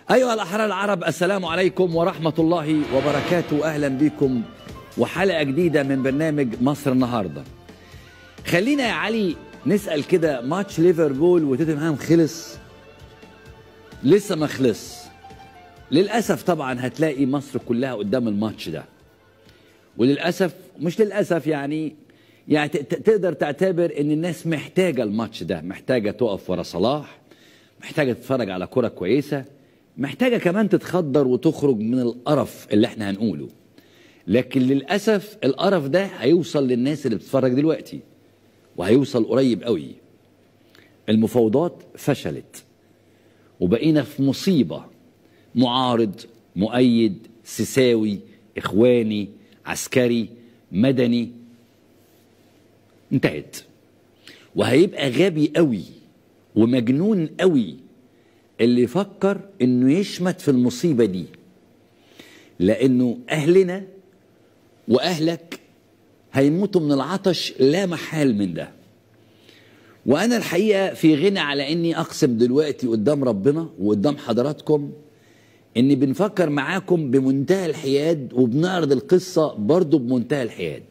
أيها الأحرار العرب، السلام عليكم ورحمة الله وبركاته. أهلا بكم وحلقة جديدة من برنامج مصر النهاردة. خلينا يا علي نسأل كده، ماتش ليفربول وتوتنهام خلص؟ لسه ما خلص للأسف. طبعا هتلاقي مصر كلها قدام الماتش ده، وللأسف مش للأسف يعني تقدر تعتبر ان الناس محتاجة الماتش ده، محتاجة تقف ورا صلاح، محتاجة تتفرج على كرة كويسة، محتاجة كمان تتخدر وتخرج من القرف اللي احنا هنقوله. لكن للأسف القرف ده هيوصل للناس اللي بتتفرج دلوقتي، وهيوصل قريب قوي. المفاوضات فشلت وبقينا في مصيبة. معارض، مؤيد، سيساوي، إخواني، عسكري، مدني، انتهت. وهيبقى غبي قوي ومجنون قوي اللي يفكر انه يشمت في المصيبة دي، لانه اهلنا واهلك هيموتوا من العطش لا محال من ده. وانا الحقيقة في غنى على اني اقسم دلوقتي قدام ربنا وقدام حضراتكم اني بنفكر معاكم بمنتهى الحياد، وبنعرض القصة برضو بمنتهى الحياد.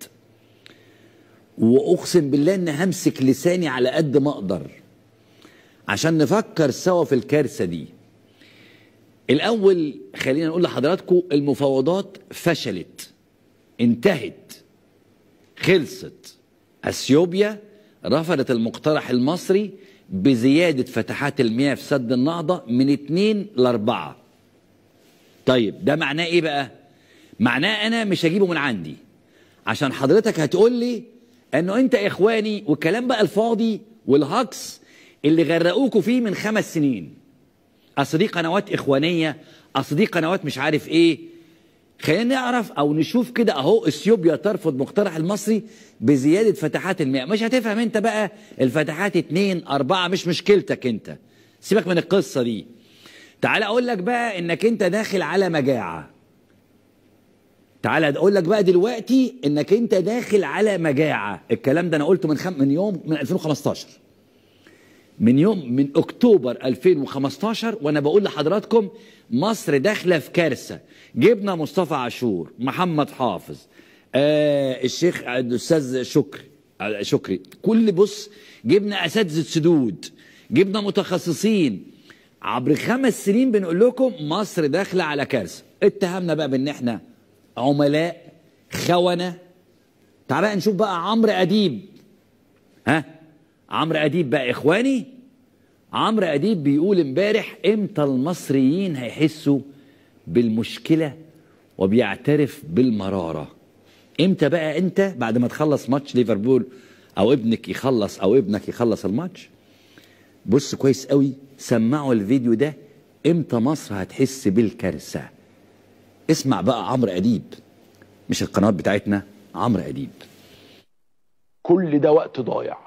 واقسم بالله ان همسك لساني على قد ما اقدر عشان نفكر سوا في الكارثة دي. الاول خلينا نقول لحضراتكم المفاوضات فشلت، انتهت، خلصت. اثيوبيا رفضت المقترح المصري بزيادة فتحات المياه في سد النهضة من 2 ل 4. طيب ده معناه ايه بقى؟ معناه انا مش هجيبه من عندي، عشان حضرتك هتقول لي انه انت يا اخواني، والكلام بقى الفاضي والهكس اللي غرقوكوا فيه من 5 سنين. اصل دي قنوات اخوانيه، اصل دي قنوات مش عارف ايه. خلينا نعرف او نشوف كده اهو. اثيوبيا ترفض مقترح المصري بزياده فتحات المياه. مش هتفهم انت بقى الفتحات 2 4، مش مشكلتك انت، سيبك من القصه دي. تعال اقول لك بقى انك انت داخل على مجاعه. تعال اقول لك بقى دلوقتي انك انت داخل على مجاعه. الكلام ده انا قلته من 2015، من اكتوبر 2015 وانا بقول لحضراتكم مصر داخله في كارثه. جبنا مصطفى عاشور، محمد حافظ، الشيخ الاستاذ شكري، كل بص جبنا اساتذه سدود، جبنا متخصصين. عبر 5 سنين بنقول لكم مصر داخله على كارثه. اتهمنا بقى بان احنا عملاء خونه. تعال بقى نشوف بقى عمرو اديب. عمرو اديب بقى اخواني. عمرو اديب بيقول امبارح امتى المصريين هيحسوا بالمشكله وبيعترف بالمراره؟ امتى بقى انت بعد ما تخلص ماتش ليفربول او ابنك يخلص الماتش؟ بص كويس قوي، سمعوا الفيديو ده. امتى مصر هتحس بالكارثه؟ اسمع بقى عمرو اديب، مش القنوات بتاعتنا، عمرو اديب. كل ده وقت ضايع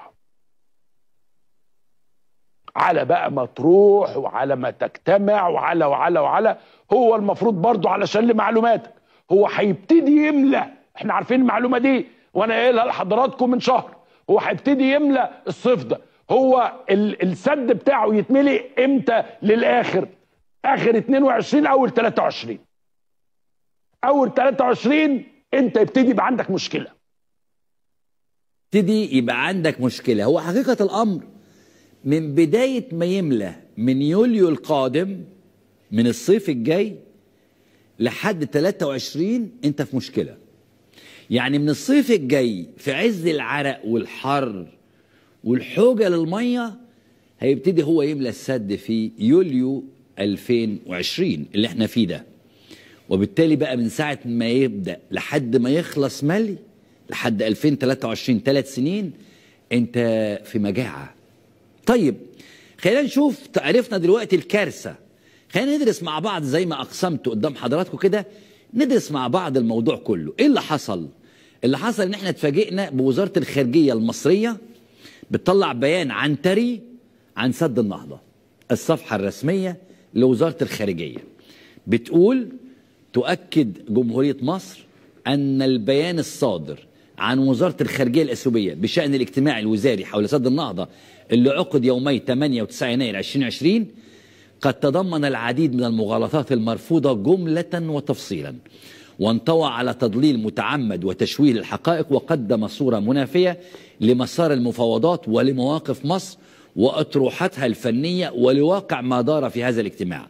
على بقى ما تروح وعلى ما تجتمع وعلى هو المفروض برضو، علشان لمعلوماتك، هو هيبتدي يملى. احنا عارفين المعلومه دي وانا قايلها لحضراتكم من شهر. هو هيبتدي يملى الصيف ده. هو السد بتاعه يتملي امتى للاخر؟ اخر 22 اول 23. اول 23 انت يبتدي يبقى عندك مشكله. هو حقيقه الامر من بداية ما يملى من يوليو القادم، من الصيف الجاي لحد 23 انت في مشكلة. يعني من الصيف الجاي في عز العرق والحر والحوجة للمية هيبتدي هو يملى السد في يوليو 2020 اللي احنا فيه ده. وبالتالي بقى من ساعة ما يبدأ لحد ما يخلص ملي لحد 2023 3 سنين انت في مجاعة. طيب خلينا نشوف. عرفنا دلوقتي الكارثة، خلينا ندرس مع بعض زي ما أقسمت قدام حضراتكم كده. ندرس مع بعض الموضوع كله. ايه اللي حصل؟ اللي حصل ان احنا اتفاجئنا بوزارة الخارجية المصرية بتطلع بيان عنتري عن سد النهضة. الصفحة الرسمية لوزارة الخارجية بتقول: تؤكد جمهورية مصر أن البيان الصادر عن وزارة الخارجية الأثيوبية بشأن الاجتماع الوزاري حول سد النهضة اللي عقد يومي 8 و9 يناير 2020 قد تضمن العديد من المغالطات المرفوضة جملة وتفصيلا، وانطوى على تضليل متعمد وتشويه الحقائق، وقدم صورة منافية لمسار المفاوضات ولمواقف مصر وأطروحتها الفنية ولواقع ما دار في هذا الاجتماع.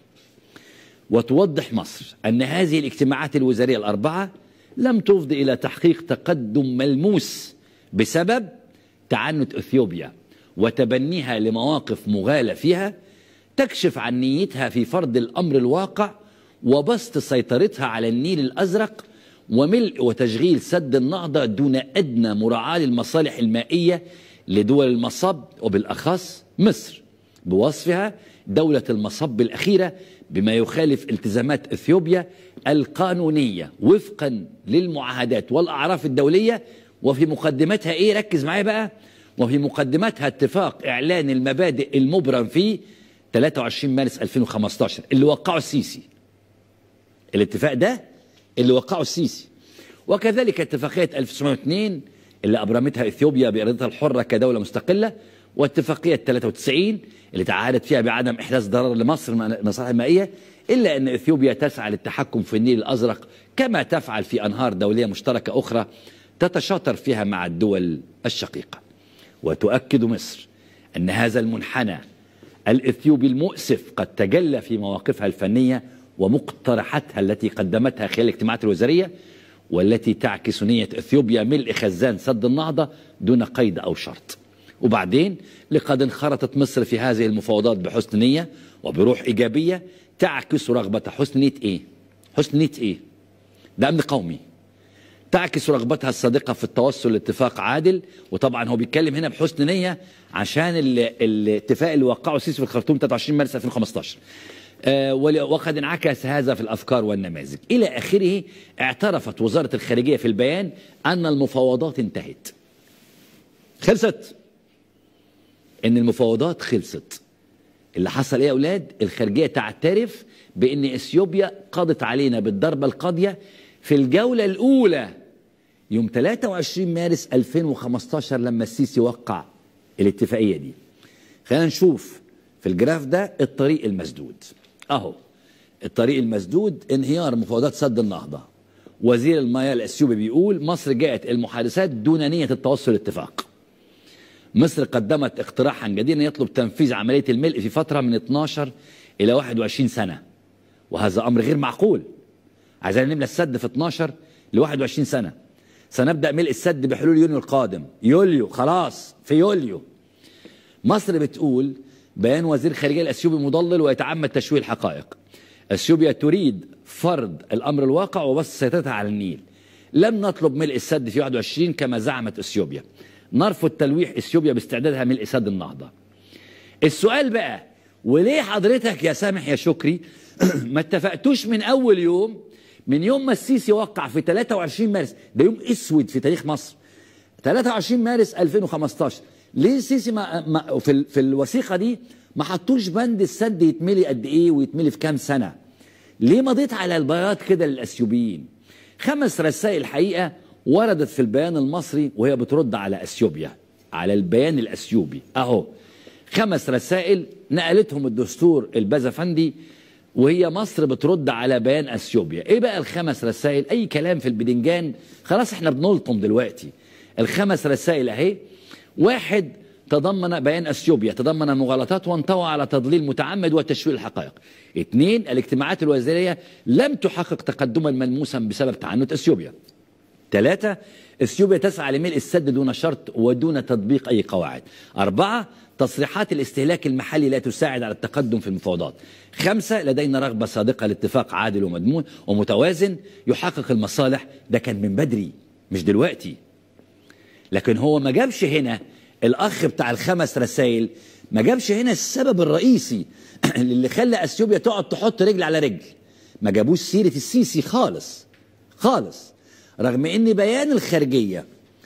وتوضح مصر أن هذه الاجتماعات الوزارية الأربعة لم تفضي إلى تحقيق تقدم ملموس بسبب تعنت إثيوبيا وتبنيها لمواقف مغالى فيها تكشف عن نيتها في فرض الأمر الواقع وبسط سيطرتها على النيل الأزرق وملء وتشغيل سد النهضة دون أدنى مراعاة للمصالح المائية لدول المصب، وبالأخص مصر بوصفها دولة المصب الأخيرة، بما يخالف التزامات إثيوبيا القانونية وفقا للمعاهدات والأعراف الدولية. وفي مقدمتها إيه؟ ركز معايا بقى. وفي مقدمتها اتفاق إعلان المبادئ المبرم فيه 23 مارس 2015 اللي وقعه السيسي. الاتفاق ده اللي وقعه السيسي. وكذلك اتفاقية 1902 اللي أبرمتها إثيوبيا بإرادتها الحرة كدولة مستقلة، واتفاقية 93 اللي تعهدت فيها بعدم إحداث ضرر لمصر من المصالح المائية، إلا أن إثيوبيا تسعى للتحكم في النيل الأزرق كما تفعل في أنهار دولية مشتركة أخرى تتشاطر فيها مع الدول الشقيقة. وتؤكد مصر أن هذا المنحنى الإثيوبي المؤسف قد تجلى في مواقفها الفنية ومقترحاتها التي قدمتها خلال الاجتماعات الوزارية، والتي تعكس نية إثيوبيا ملء خزان سد النهضة دون قيد أو شرط. وبعدين لقد انخرطت مصر في هذه المفاوضات بحسن نية وبروح إيجابية تعكس رغبة حسن نية إيه؟ حسن نية إيه؟ ده أمن قومي. تعكس رغبتها الصادقة في التوصل لاتفاق عادل. وطبعا هو بيتكلم هنا بحسن نية عشان الاتفاق اللي وقعه السيسي في الخرطوم 23 مارس 2015. وقد انعكس هذا في الأفكار والنماذج إلى آخره. اعترفت وزارة الخارجية في البيان أن المفاوضات انتهت. خلصت. إن المفاوضات خلصت. اللي حصل إيه يا أولاد؟ الخارجية تعترف بأن إثيوبيا قضت علينا بالضربة القاضية في الجولة الأولى يوم 23 مارس 2015 لما السيسي وقع الاتفاقية دي. خلينا نشوف في الجراف ده الطريق المسدود. أهو الطريق المسدود، انهيار مفاوضات سد النهضة. وزير المياه الأثيوبي بيقول مصر جاءت المحادثات دون نية التوصل لاتفاق. مصر قدمت اقتراحا جديدا يطلب تنفيذ عملية الملء في فترة من 12 إلى 21 سنة، وهذا أمر غير معقول. عايزين نملى السد في 12 ل 21 سنة. سنبدأ ملء السد بحلول يونيو القادم. يوليو، خلاص في يوليو. مصر بتقول بيان وزير الخارجية الأثيوبي مضلل ويتعمد تشويه الحقائق. أثيوبيا تريد فرض الأمر الواقع وبسط سيطرتها على النيل. لم نطلب ملء السد في 21 كما زعمت أثيوبيا. نرفض تلويح أثيوبيا باستعدادها ملء سد النهضة. السؤال بقى، وليه حضرتك يا سامح يا شكري ما اتفقتوش من أول يوم، من يوم ما السيسي وقع في 23 مارس، ده يوم اسود في تاريخ مصر، 23 مارس 2015. ليه السيسي في الوثيقة دي ما حطوش بند السد يتملي قد ايه ويتملي في كام سنة؟ ليه مضيت على البياض كده للأثيوبيين؟ 5 رسائل الحقيقة وردت في البيان المصري وهي بترد على أثيوبيا، على البيان الأثيوبي. اهو 5 رسائل نقلتهم الدستور البازفندي وهي مصر بترد على بيان أثيوبيا. ايه بقى ال5 رسائل؟ اي كلام في البدنجان، خلاص احنا بنلطم دلوقتي. ال5 رسائل اهي. 1، تضمن بيان أثيوبيا تضمن مغالطات وانطوى على تضليل متعمد وتشويه الحقائق. 2، الاجتماعات الوزارية لم تحقق تقدما ملموسا بسبب تعنت أثيوبيا. 3، أثيوبيا تسعى لملء السد دون شرط ودون تطبيق أي قواعد. 4، تصريحات الاستهلاك المحلي لا تساعد على التقدم في المفاوضات. 5، لدينا رغبة صادقة لاتفاق عادل ومضمون ومتوازن يحقق المصالح. ده كان من بدري مش دلوقتي. لكن هو ما جابش هنا الأخ بتاع ال5 رسائل، ما جابش هنا السبب الرئيسي اللي خلى أثيوبيا تقعد تحط رجل على رجل. ما جابوش سيرة السيسي خالص خالص، رغم ان بيان الخارجية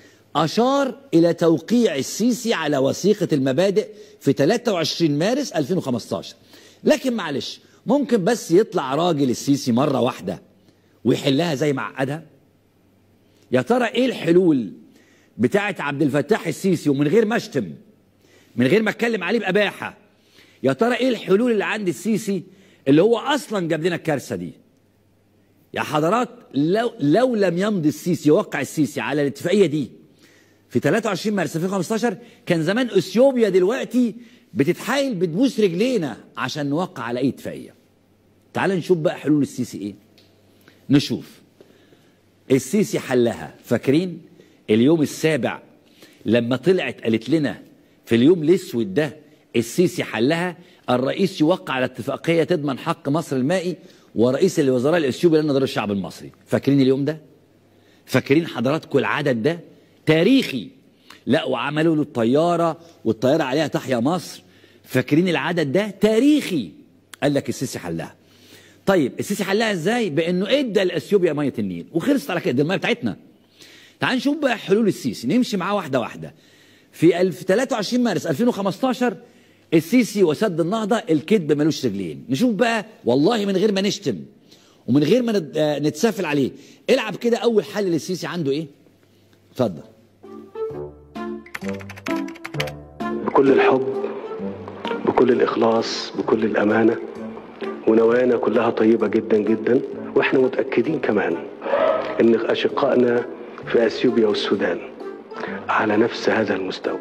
أشار إلى توقيع السيسي على وثيقة المبادئ في 23 مارس 2015. لكن معلش، ممكن بس يطلع راجل السيسي مرة واحدة ويحلها زي ما عقدها؟ يا ترى ايه الحلول بتاعت عبد الفتاح السيسي ومن غير ما اشتم، من غير ما اتكلم عليه بأباحة؟ يا ترى ايه الحلول اللي عند السيسي اللي هو اصلا جاب لنا الكارثه دي؟ يا حضرات، لو لم يمضي السيسي، يوقع السيسي على الاتفاقيه دي في 23 مارس 2015، كان زمان اثيوبيا دلوقتي بتتحايل بتبوس رجلينا عشان نوقع على اي اتفاقيه. تعال نشوف بقى حلول السيسي ايه. نشوف السيسي حلها. فاكرين اليوم السابع لما طلعت قالت لنا في اليوم الاسود ده السيسي حلها؟ الرئيس يوقع على اتفاقيه تضمن حق مصر المائي، ورئيس الوزراء الاثيوبي لن يضر الشعب المصري. فاكرين اليوم ده؟ فاكرين حضراتكم العدد ده؟ تاريخي. لا وعملوا له الطياره والطياره عليها تحيا مصر. فاكرين العدد ده؟ تاريخي. قال لك السيسي حلها. طيب السيسي حلها ازاي؟ بانه ادى لاثيوبيا ميه النيل وخلصت على كده، دي الميه بتاعتنا. تعال نشوف بقى حلول السيسي، نمشي معاه واحده واحده. في 23 مارس 2015 السيسي وسد النهضه الكذب ملوش رجلين. نشوف بقى والله من غير ما نشتم ومن غير ما نتسافل عليه. العب كده اول حل للسيسي عنده ايه؟ اتفضل. بكل الحب، بكل الإخلاص، بكل الأمانة، ونوايانا كلها طيبة جدا جدا، وإحنا متأكدين كمان إن أشقائنا في أثيوبيا والسودان على نفس هذا المستوى.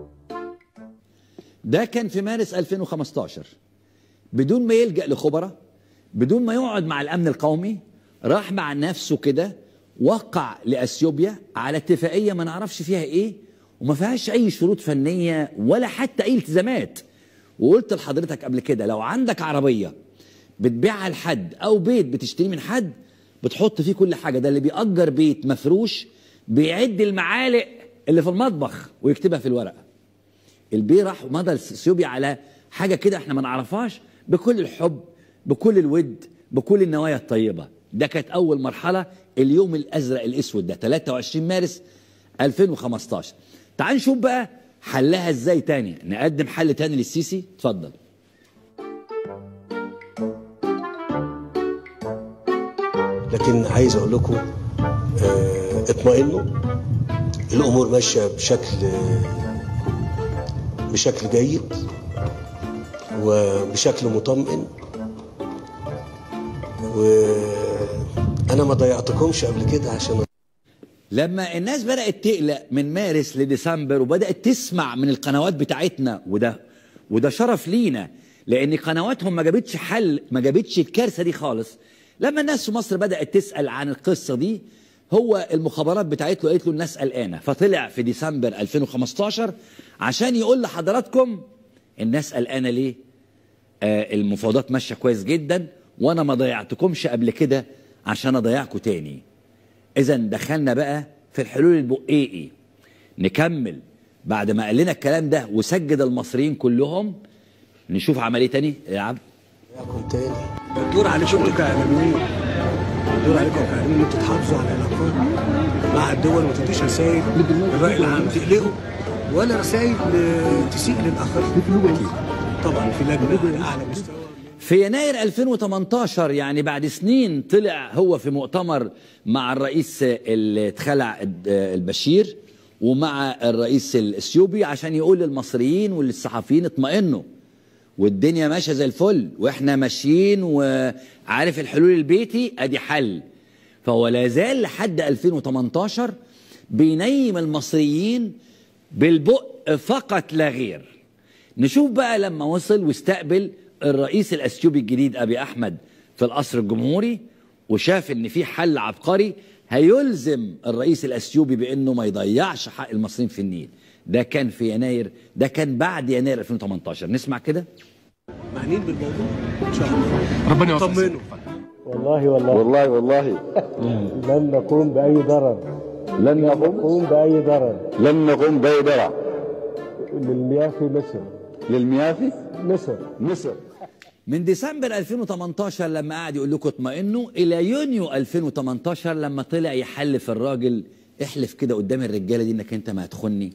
ده كان في مارس 2015 بدون ما يلجأ لخبراء، بدون ما يقعد مع الأمن القومي، راح مع نفسه كده وقع لأثيوبيا على اتفاقية ما نعرفش فيها إيه وما فيهاش أي شروط فنية ولا حتى أي التزامات. وقلت لحضرتك قبل كده لو عندك عربية بتبيعها لحد أو بيت بتشتري من حد بتحط فيه كل حاجة. ده اللي بيأجر بيت مفروش بيعد المعالق اللي في المطبخ ويكتبها في الورقة. البيه راح مضى اثيوبيا على حاجة كده احنا ما نعرفهاش، بكل الحب، بكل الود، بكل النوايا الطيبة. ده كانت أول مرحلة، اليوم الأزرق الأسود ده 23 مارس 2015. تعال نشوف بقى حلها ازاي تاني، نقدم حل تاني للسيسي. اتفضل. لكن عايز أقول لكم اطمئنوا، الأمور ماشية بشكل جيد وبشكل مطمئن، وأنا ما ضيعتكمش قبل كده. عشان لما الناس بدأت تقلق من مارس لديسمبر وبدأت تسمع من القنوات بتاعتنا، وده شرف لينا لأن قنواتهم ما جابتش حل، ما جابتش الكارثة دي خالص. لما الناس في مصر بدأت تسأل عن القصة دي، هو المخابرات بتاعته قالت له الناس قلقانة، فطلع في ديسمبر 2015 عشان يقول لحضراتكم الناس قلقانة ليه؟ المفاوضات ماشية كويس جدا وأنا ما ضيعتكمش قبل كده عشان أضيعكم تاني. إذا دخلنا بقى في الحلول البقيقي. نكمل بعد ما قال لنا الكلام ده وسجد المصريين كلهم. نشوف عمل ايه تاني. العب تاني. الدور عليكم كاعلاميين، الدور عليكم كاعلاميين انتوا تحافظوا على العلاقات مع الدول وما تدوش رسائل للرأي العام تقلقوا ولا رسائل تسيء للاخرين. طبعا في لجنه على اعلى مستوى. في يناير 2018 يعني بعد سنين طلع هو في مؤتمر مع الرئيس اللي اتخلع البشير ومع الرئيس الاثيوبي عشان يقول للمصريين وللصحفيين اطمئنوا والدنيا ماشيه زي الفل واحنا ماشيين وعارف الحلول البيتي ادي حل. فهو لا زال لحد 2018 بينيم المصريين بالبق فقط لا غير. نشوف بقى لما وصل واستقبل الرئيس الاثيوبي الجديد ابي احمد في القصر الجمهوري وشاف ان في حل عبقري هيلزم الرئيس الاثيوبي بانه ما يضيعش حق المصريين في النيل. ده كان في يناير، ده كان بعد يناير 2018. نسمع كده. معنيين بالموضوع ان شاء الله. ربنا يوفقك. طمنوا. والله لن نقوم بأي ضرر. لن نقوم بأي ضرر. للمياه في مصر. للمياه في مصر. من ديسمبر 2018 لما قعد يقول لكم اطمئنوا الى يونيو 2018 لما طلع يحلف الراجل، احلف كده قدام الرجاله دي انك انت ما هتخني.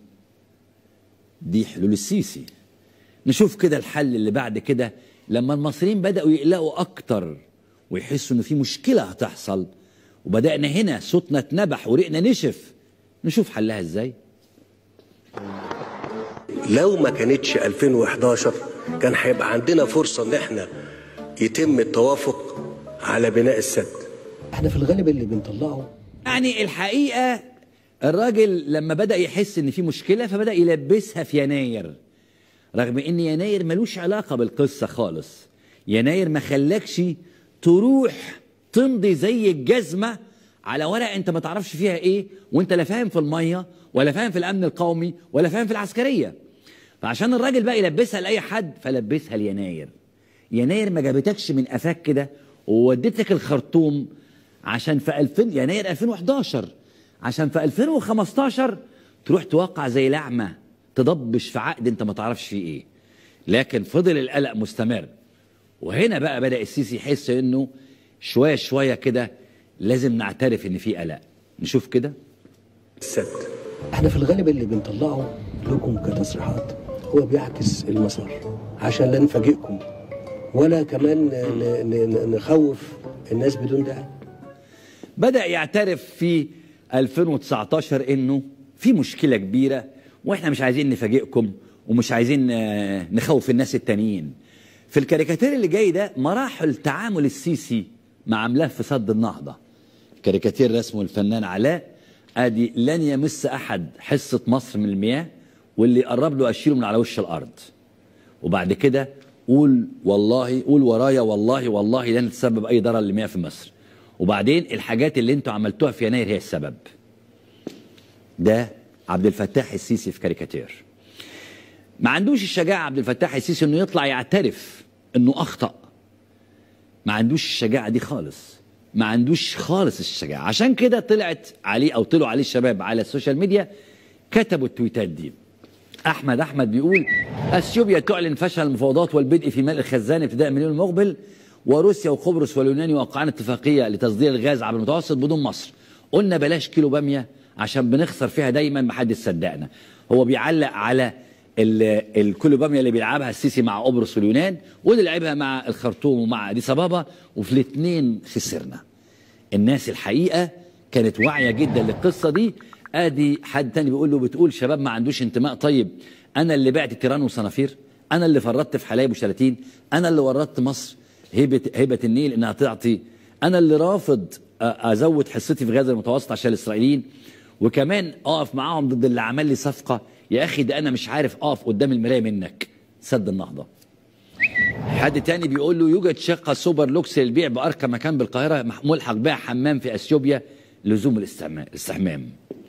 دي حلول السيسي. نشوف كده الحل اللي بعد كده لما المصريين بدأوا يقلقوا اكتر ويحسوا انه في مشكله هتحصل وبدأنا هنا صوتنا اتنبح ورقنا نشف. نشوف حلها ازاي. لو ما كانتش 2011 كان هيبقى عندنا فرصه ان احنا يتم التوافق على بناء السد. احنا في الغالب اللي بنطلعه يعني الحقيقة الراجل لما بدأ يحس ان في مشكلة فبدأ يلبسها في يناير، رغم ان يناير ملوش علاقة بالقصة خالص. يناير ما خلاكش تروح تمضي زي الجزمة على ورق انت ما تعرفش فيها ايه، وانت لا فاهم في المية ولا فاهم في الامن القومي ولا فاهم في العسكرية. فعشان الراجل بقى يلبسها لأي حد فلبسها ليناير. يناير ما جابتكش من قفاك كده ووديتك الخرطوم عشان في يناير 2011 عشان في 2015 تروح توقع زي لعمة تضبش في عقد انت ما تعرفش فيه ايه. لكن فضل القلق مستمر، وهنا بقى بدأ السيسي يحس انه شوية شوية كده لازم نعترف ان في قلق. نشوف كده. السد احنا في الغالب اللي بنطلعه لكم كتصريحات هو بيعكس المسار عشان لا نفاجئكم ولا كمان نخوف الناس بدون داعي. بدأ يعترف في 2019 انه في مشكلة كبيرة واحنا مش عايزين نفاجئكم ومش عايزين نخوف الناس التانيين. في الكاريكاتير اللي جاي ده مراحل تعامل السيسي مع ملف سد النهضة. كاريكاتير رسمه الفنان علاء، ادي لن يمس احد حصة مصر من المياه واللي قرب له اشيله من على وش الارض. وبعد كده قول والله، قول ورايا والله والله لن تسبب اي ضرر للمياه في مصر. وبعدين الحاجات اللي انتوا عملتوها في يناير هي السبب. ده عبد الفتاح السيسي في كاريكاتير. ما عندوش الشجاعة عبد الفتاح السيسي انه يطلع يعترف انه اخطأ. ما عندوش الشجاعة دي خالص، ما عندوش خالص الشجاعة. عشان كده طلعت عليه او طلعوا عليه الشباب على السوشيال ميديا كتبوا التويتات دي. احمد بيقول اثيوبيا تعلن فشل المفاوضات والبدء في ملء الخزان ابتداء من اليوم المقبل، وروسيا وقبرص واليونان يوقعان اتفاقيه لتصدير الغاز عبر المتوسط بدون مصر. قلنا بلاش كيلو باميه عشان بنخسر فيها دايما، ما حدش صدقنا. هو بيعلق على الكيلو باميه اللي بيلعبها السيسي مع قبرص واليونان، واللي لعبها مع الخرطوم ومع اديس ابابا، وفي الاثنين خسرنا. الناس الحقيقه كانت واعيه جدا للقصه دي. ادي حد تاني بيقول له بتقول شباب ما عندوش انتماء. طيب انا اللي بعت تيران وصنافير، انا اللي فرطت في حلايب وشلاتين، انا اللي ورطت مصر هبه النيل انها تعطي، انا اللي رافض ازود حصتي في غزه المتوسط عشان الاسرائيليين، وكمان اقف معاهم ضد اللي عمل لي صفقه. يا اخي ده انا مش عارف اقف قدام المرايه منك. سد النهضه. حد تاني بيقول له يوجد شقه سوبر لوكس للبيع بارقى مكان بالقاهره ملحق بها حمام في اثيوبيا لزوم الاستحمام.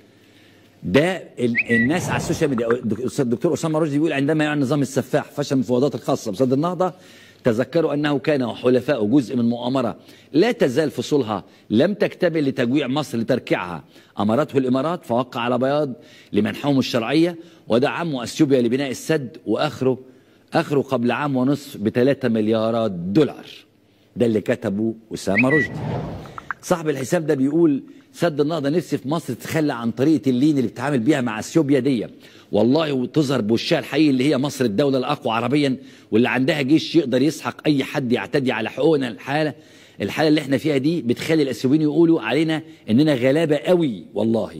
ده الناس على السوشيال ميديا. الدكتور اسامه رشدي بيقول عندما يعلن نظام السفاح فشل المفاوضات الخاصه بسد النهضه تذكروا انه كان وحلفاؤه جزء من مؤامره لا تزال فصولها لم تكتمل لتجويع مصر لتركيعها. امرته الامارات فوقع على بياض لمنحهم الشرعيه ودعموا اثيوبيا لبناء السد، واخره قبل عام ونصف ب3 مليارات دولار. ده اللي كتبه اسامه رشدي. صاحب الحساب ده بيقول سد النهضه نفسي في مصر تتخلى عن طريقه اللين اللي بتتعامل بيها مع اثيوبيا دي والله، وتظهر بوشها الحقيقي اللي هي مصر الدوله الاقوى عربيا واللي عندها جيش يقدر يسحق اي حد يعتدي على حقوقنا. الحاله اللي احنا فيها دي بتخلي الاثيوبيين يقولوا علينا اننا غلابه قوي والله.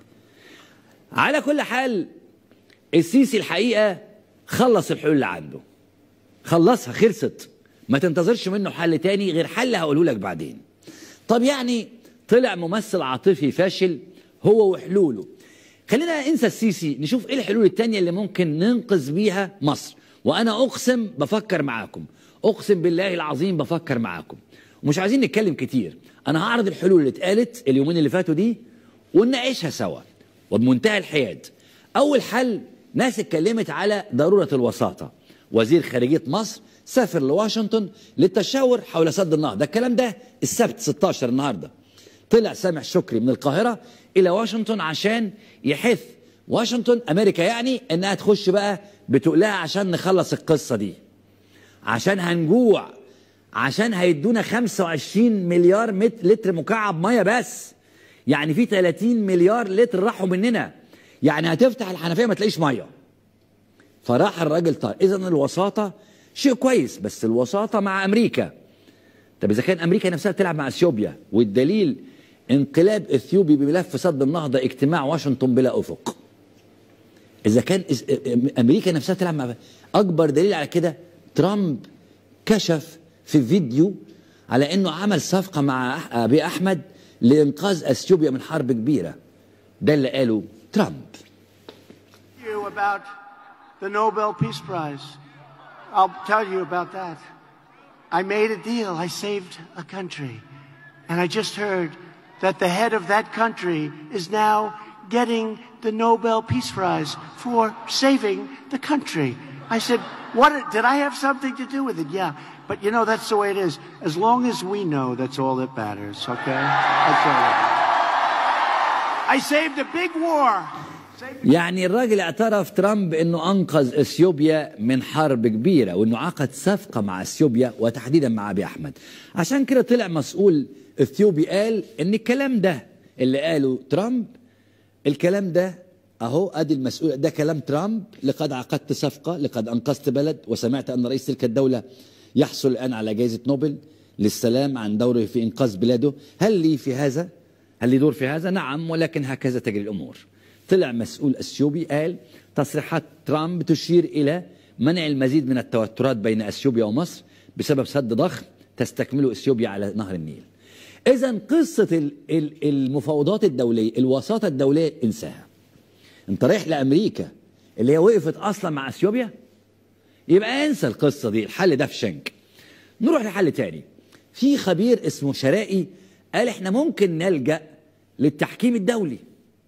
على كل حال السيسي الحقيقه خلص الحلول اللي عنده، خلصها، خلصت. ما تنتظرش منه حل تاني غير حل هقوله لك بعدين. طب يعني طلع ممثل عاطفي فاشل هو وحلوله. خلينا انسى السيسي، نشوف ايه الحلول التانية اللي ممكن ننقذ بيها مصر. وانا اقسم بفكر معاكم، اقسم بالله العظيم بفكر معاكم، ومش عايزين نتكلم كتير. انا هعرض الحلول اللي اتقالت اليومين اللي فاتوا دي ونناقشها سوا وبمنتهى الحياد. اول حل، ناس اتكلمت على ضرورة الوساطة. وزير خارجية مصر سافر لواشنطن للتشاور حول سد النهضة. الكلام ده السبت 16 النهارده. طلع سامح شكري من القاهرة إلى واشنطن عشان يحث واشنطن أمريكا يعني إنها تخش بقى بتقلها عشان نخلص القصة دي، عشان هنجوع، عشان هيدونا 25 مليار لتر مكعب مية بس. يعني في 30 مليار لتر راحوا مننا، يعني هتفتح الحنفية ما تلاقيش مية. فراح الراجل طار. إذا الوساطة شيء كويس، بس الوساطة مع أمريكا. طب إذا كان أمريكا نفسها بتلعب مع أثيوبيا، والدليل انقلاب اثيوبي بملف سد النهضة اجتماع واشنطن بلا أفق. إذا كان أمريكا نفسها تلعب مع اكبر دليل على كده ترامب كشف في فيديو على انه عمل صفقه مع ابي احمد لانقاذ اثيوبيا من حرب كبيره. ده اللي قاله ترامب. About the Nobel Peace Prize. I'll tell you about that. I made a deal. I saved a country. And I just heard that the head of that country is now getting the Nobel Peace Prize for saving the country. I said, what, did I have something to do with it? Yeah. But you know, that's the way it is. As long as we know, that's all that matters, okay? That's all that matters. I saved a big war. يعني الراجل اعترف ترامب انه انقذ اثيوبيا من حرب كبيره، وانه عقد صفقه مع اثيوبيا وتحديدا مع ابي احمد. عشان كده طلع مسؤول اثيوبي قال ان الكلام ده اللي قاله ترامب، الكلام ده اهو ادي المسؤول، ده كلام ترامب: لقد عقدت صفقه، لقد انقذت بلد، وسمعت ان رئيس تلك الدوله يحصل الان على جائزه نوبل للسلام عن دوره في انقاذ بلاده. هل لي دور في هذا؟ نعم، ولكن هكذا تجري الامور. طلع مسؤول اثيوبي قال تصريحات ترامب تشير الى منع المزيد من التوترات بين اثيوبيا ومصر بسبب سد ضخم تستكمله اثيوبيا على نهر النيل. اذا قصه المفاوضات الدوليه، الوساطه الدوليه، انساها. انت رايح لامريكا اللي هي وقفت اصلا مع اثيوبيا، يبقى انسى القصه دي، الحل ده في شنك. نروح لحل تاني. في خبير اسمه شرائي قال احنا ممكن نلجأ للتحكيم الدولي.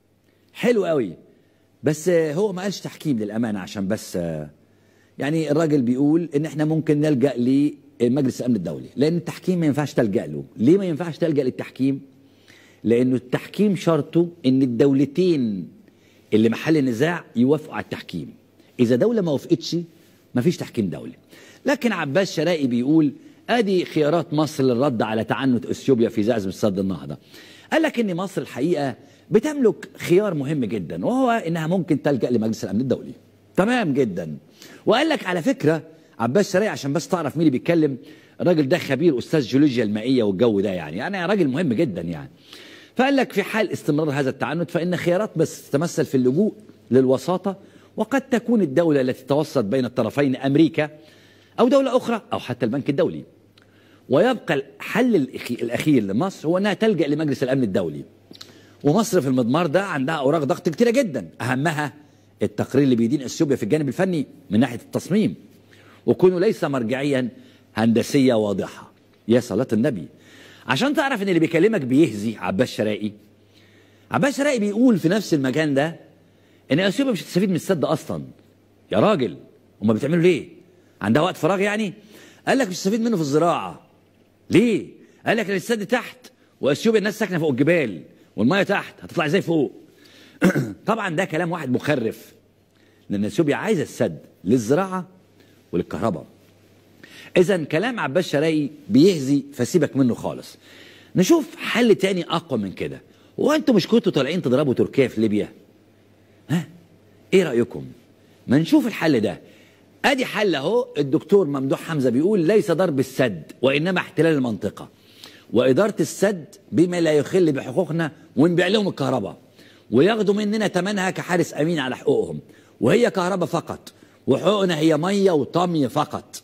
حلو قوي، بس هو ما قالش تحكيم للامانه، عشان بس يعني الراجل بيقول ان احنا ممكن نلجأ لمجلس الامن الدولي، لان التحكيم ما ينفعش تلجأ له. ليه ما ينفعش تلجأ للتحكيم؟ لانه التحكيم شرطه ان الدولتين اللي محل النزاع يوافقوا على التحكيم. اذا دوله ما وافقتش ما فيش تحكيم دولي. لكن عباس شرائي بيقول ادي خيارات مصر للرد على تعنت اثيوبيا في زعزم سد النهضه. قال لك ان مصر الحقيقه بتملك خيار مهم جدا، وهو انها ممكن تلجأ لمجلس الامن الدولي. تمام جدا. وقال لك على فكره عباس شرائي، عشان بس تعرف مين اللي بيتكلم، الراجل ده خبير استاذ جيولوجيا المائيه والجو ده، يعني راجل مهم جدا يعني. فقال لك في حال استمرار هذا التعنت فان خيارات بس تتمثل في اللجوء للوساطه، وقد تكون الدوله التي تتوسط بين الطرفين امريكا او دوله اخرى او حتى البنك الدولي. ويبقى الحل الاخير لمصر هو انها تلجأ لمجلس الامن الدولي. ومصر في المضمار ده عندها اوراق ضغط كتيره جدا، اهمها التقرير اللي بيدين اثيوبيا في الجانب الفني من ناحيه التصميم، وكونه ليس مرجعيا هندسيه واضحه. يا صلاه النبي. عشان تعرف ان اللي بيكلمك بيهزي عباس شرائي. عباس شرائي بيقول في نفس المكان ده ان اثيوبيا مش هتستفيد من السد اصلا. يا راجل، هم بتعملوا ليه؟ عندها وقت فراغ يعني؟ قال لك مش هتستفيد منه في الزراعه. ليه؟ قال لك السد تحت، واثيوبيا الناس ساكنه فوق الجبال، والميه تحت هتطلع ازاي فوق؟ طبعا ده كلام واحد مخرف، لان اثيوبيا عايزه السد للزراعه وللكهرباء. اذا كلام عباس شرائي بيهزي، فسيبك منه خالص. نشوف حل تاني اقوى من كده. هو انتوا مش كنتوا طالعين تضربوا تركيا في ليبيا؟ ها؟ ايه رايكم؟ ما نشوف الحل ده. ادي حل اهو. الدكتور ممدوح حمزه بيقول ليس ضرب السد وانما احتلال المنطقه واداره السد بما لا يخل بحقوقنا، ونبيع لهم الكهرباء وياخدوا مننا ثمنها كحارس امين على حقوقهم، وهي كهرباء فقط، وحقوقنا هي ميه وطمي فقط.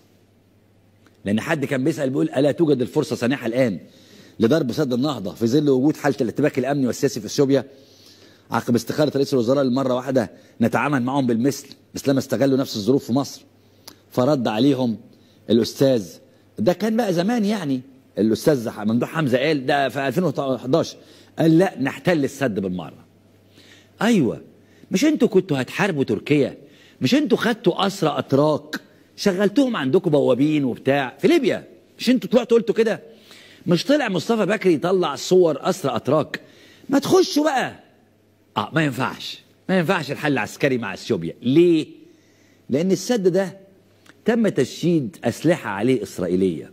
لان حد كان بيسال بيقول الا توجد الفرصه سانحه الان لضرب سد النهضه في ظل وجود حاله الارتباك الامني والسياسي في اثيوبيا عقب استخاره رئيس الوزراء لمره واحده نتعامل معهم بالمثل مثلما استغلوا نفس الظروف في مصر. فرد عليهم الاستاذ، ده كان بقى زمان يعني، الاستاذ ممدوح حمزه قال ده في 2011، قال لا نحتل السد بالمره. ايوه، مش انتوا كنتوا هتحاربوا تركيا؟ مش انتوا خدتوا اسرى اتراك شغلتوهم عندكم بوابين وبتاع في ليبيا؟ مش انتوا طلعتوا قلتوا كده؟ مش طلع مصطفى بكري يطلع صور اسرى اتراك؟ ما تخشوا بقى. ما ينفعش الحل العسكري مع اثيوبيا. ليه؟ لان السد ده تم تشييد اسلحه عليه اسرائيليه.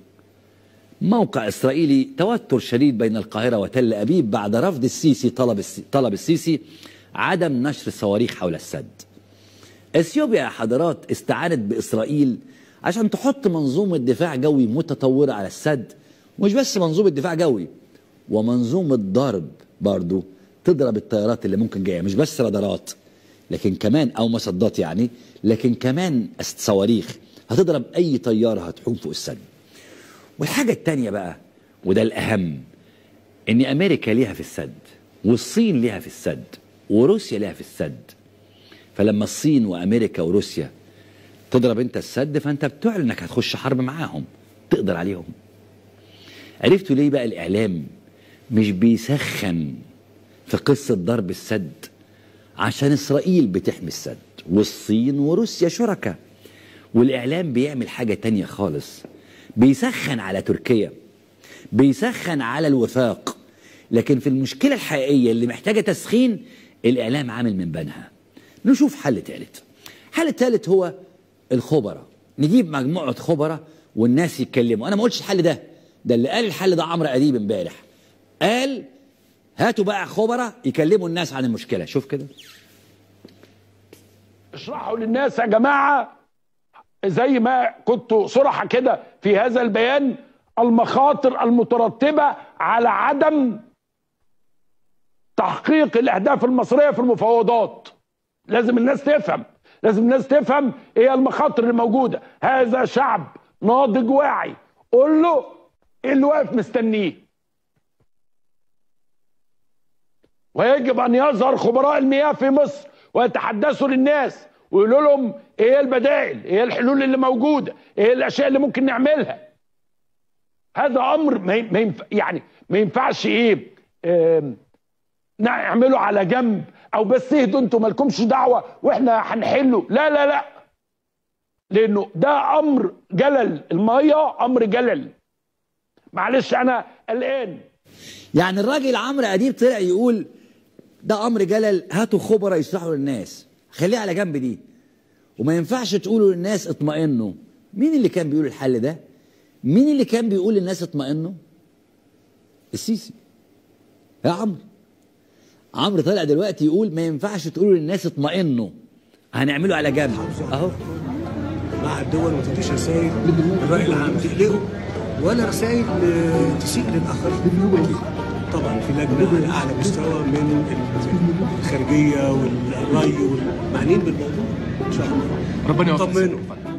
موقع اسرائيلي توتر شديد بين القاهره وتل ابيب بعد رفض السيسي طلب السيسي عدم نشر صواريخ حول السد. اثيوبيا يا حضرات استعانت باسرائيل عشان تحط منظومه دفاع جوي متطوره على السد، ومش بس منظومه دفاع جوي، ومنظومه ضرب برضو تضرب الطيارات اللي ممكن جايه، مش بس رادارات، لكن كمان او مصدات يعني، لكن كمان صواريخ هتضرب اي طياره هتحوم فوق السد. والحاجه الثانيه بقى وده الاهم، ان امريكا ليها في السد، والصين ليها في السد، وروسيا ليها في السد. فلما الصين وامريكا وروسيا تضرب انت السد، فانت بتعلن انك هتخش حرب معاهم تقدر عليهم. عرفتوا ليه بقى الاعلام مش بيسخن في قصه ضرب السد؟ عشان اسرائيل بتحمي السد، والصين وروسيا شركاء. والاعلام بيعمل حاجه تانية خالص، بيسخن على تركيا، بيسخن على الوفاق. لكن في المشكله الحقيقيه اللي محتاجه تسخين، الاعلام عامل من بينها. نشوف حل ثالث. حل الثالث هو الخبراء، نجيب مجموعه خبراء والناس يتكلموا. انا ما قلتش الحل ده اللي قال الحل ده عمرو اديب امبارح، قال هاتوا بقى خبراء يكلموا الناس عن المشكله. شوف كده، اشرحوا للناس يا جماعه زي ما كنتوا صراحه كده في هذا البيان، المخاطر المترتبه على عدم تحقيق الاهداف المصريه في المفاوضات. لازم الناس تفهم، لازم الناس تفهم ايه المخاطر اللي موجوده. هذا شعب ناضج واعي، قول له ايه اللي واقف مستنيه. ويجب ان يظهر خبراء المياه في مصر ويتحدثوا للناس ويقولوا لهم ايه البدائل، ايه الحلول اللي موجوده، ايه الاشياء اللي ممكن نعملها. هذا امر ما ينفعش نعمله على جنب او بس اهدوا انتوا مالكمش دعوه واحنا هنحله. لا لا لا، لانه ده امر جلل، الميه امر جلل. معلش انا قلقان. يعني الراجل عمرو اديب طلع يقول ده امر جلل، هاتوا خبراء يشرحوا للناس. خليها على جنب دي، وما ينفعش تقولوا للناس اطمئنوا. مين اللي كان بيقول الحل ده؟ مين اللي كان بيقول للناس اطمئنوا؟ السيسي. يا عمرو طلع دلوقتي يقول ما ينفعش تقولوا للناس اطمئنوا، هنعمله على جنب اهو. مع الدول ما تديش رسائل الراي العام تقلقه، ولا رسائل تسيء للاخرين. طبعا في لجنه على اعلى مستوى من الخارجيه والري والمعنيين بالموضوع ان شاء الله. ربنا يوفقك.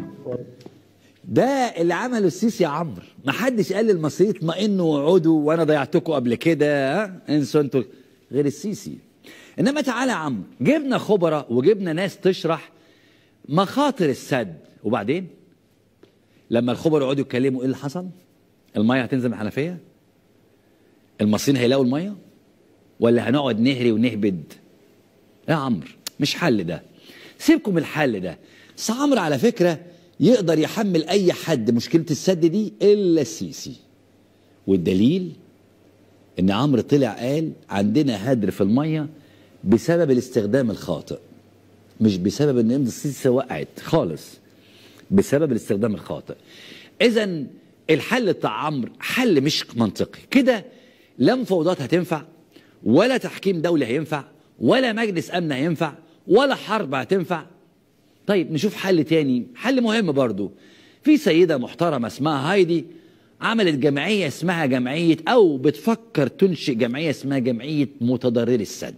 ده اللي عمله السيسي يا عمرو. ما حدش قال للمصريين اطمئنوا واقعدوا وانا ضيعتكم قبل كده، انسوا انتوا، غير السيسي. انما تعالى يا عمرو، جبنا خبراء وجبنا ناس تشرح مخاطر السد، وبعدين لما الخبراء يقعدوا يتكلموا ايه اللي حصل؟ الميه هتنزل من الحنفيه؟ المصريين هيلاقوا الميه؟ ولا هنقعد نهري ونهبد؟ يا عمرو مش حل ده، سيبكم الحل ده. بس عمرو على فكره يقدر يحمل اي حد مشكله السد دي الا السيسي. والدليل ان عمرو طلع قال عندنا هدر في الميه بسبب الاستخدام الخاطئ، مش بسبب ان امضي السيسي وقعت خالص، بسبب الاستخدام الخاطئ. اذا الحل بتاع عمرو حل مش منطقي كده. لا مفاوضات هتنفع، ولا تحكيم دولي هينفع، ولا مجلس امن هينفع، ولا حرب هتنفع. طيب نشوف حل تاني، حل مهم برضو. في سيدة محترمة اسمها هايدي عملت جمعية اسمها جمعية، أو بتفكر تنشئ جمعية اسمها جمعية متضرري السد.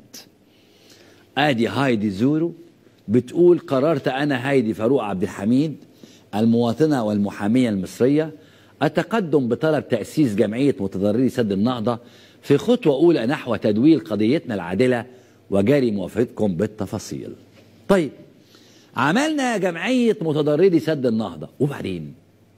آدي هايدي زورو بتقول قررت أنا هايدي فاروق عبد الحميد المواطنة والمحامية المصرية التقدم بطلب تأسيس جمعية متضرري سد النهضة في خطوة أولى نحو تدوير قضيتنا العادلة وجاري موافقتكم بالتفاصيل. طيب عملنا جمعية متضرري سد النهضة، وبعدين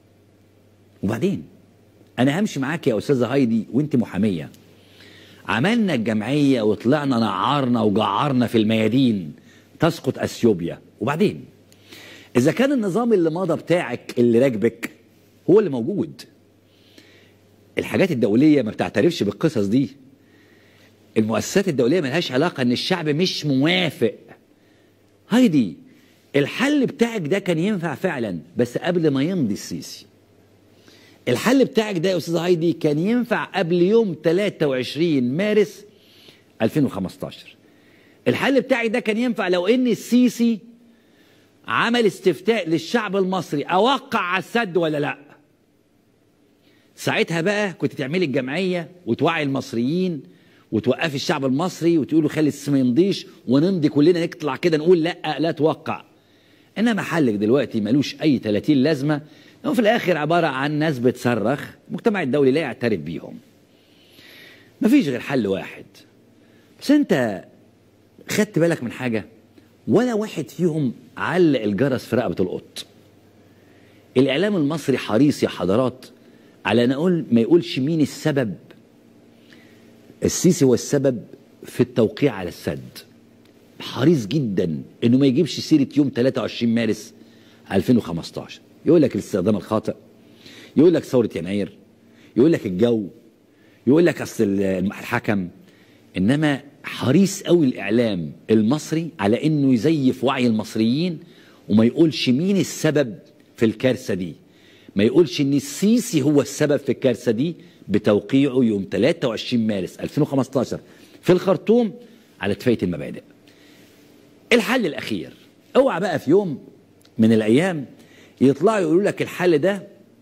أنا همشي معاك يا أستاذة هايدي وأنت محامية. عملنا الجمعية وطلعنا نعارنا وجعرنا في الميادين تسقط أثيوبيا، وبعدين إذا كان النظام اللي مضى بتاعك اللي راكبك هو اللي موجود، الحاجات الدولية ما بتعترفش بالقصص دي. المؤسسات الدولية ملهاش علاقة إن الشعب مش موافق. هايدي الحل بتاعك ده كان ينفع فعلا، بس قبل ما يمضي السيسي. الحل بتاعك ده يا أستاذة هايدي كان ينفع قبل يوم 23 مارس 2015. الحل بتاعك ده كان ينفع لو إن السيسي عمل استفتاء للشعب المصري أوقع على السد ولا لأ. ساعتها بقى كنت تعملي الجمعية وتوعي المصريين وتوقفي الشعب المصري وتقولوا خلي السيسي ما يمضيش ونمضي كلنا نطلع كده نقول لا توقع. انما حلك دلوقتي ملوش اي 30 لازمه، وفي الاخر عباره عن ناس بتصرخ المجتمع الدولي لا يعترف بيهم. مفيش غير حل واحد. بس انت خدت بالك من حاجه؟ ولا واحد فيهم علق الجرس في رقبه القط. الاعلام المصري حريص يا حضرات على ما يقولش مين السبب. السيسي هو السبب في التوقيع على السد. حريص جدا انه ما يجيبش سيره يوم 23 مارس 2015. يقول لك الاستخدام الخاطئ، يقول لك ثوره يناير، يقول لك الجو، يقول لك اصل الحكم. انما حريص قوي الاعلام المصري على انه يزيف وعي المصريين وما يقولش مين السبب في الكارثه دي. ما يقولش ان السيسي هو السبب في الكارثه دي بتوقيعه يوم 23 مارس 2015 في الخرطوم على اتفاقيه المبادئ. الحل الاخير، اوعى بقى في يوم من الايام يطلعوا يقولوا لك الحل ده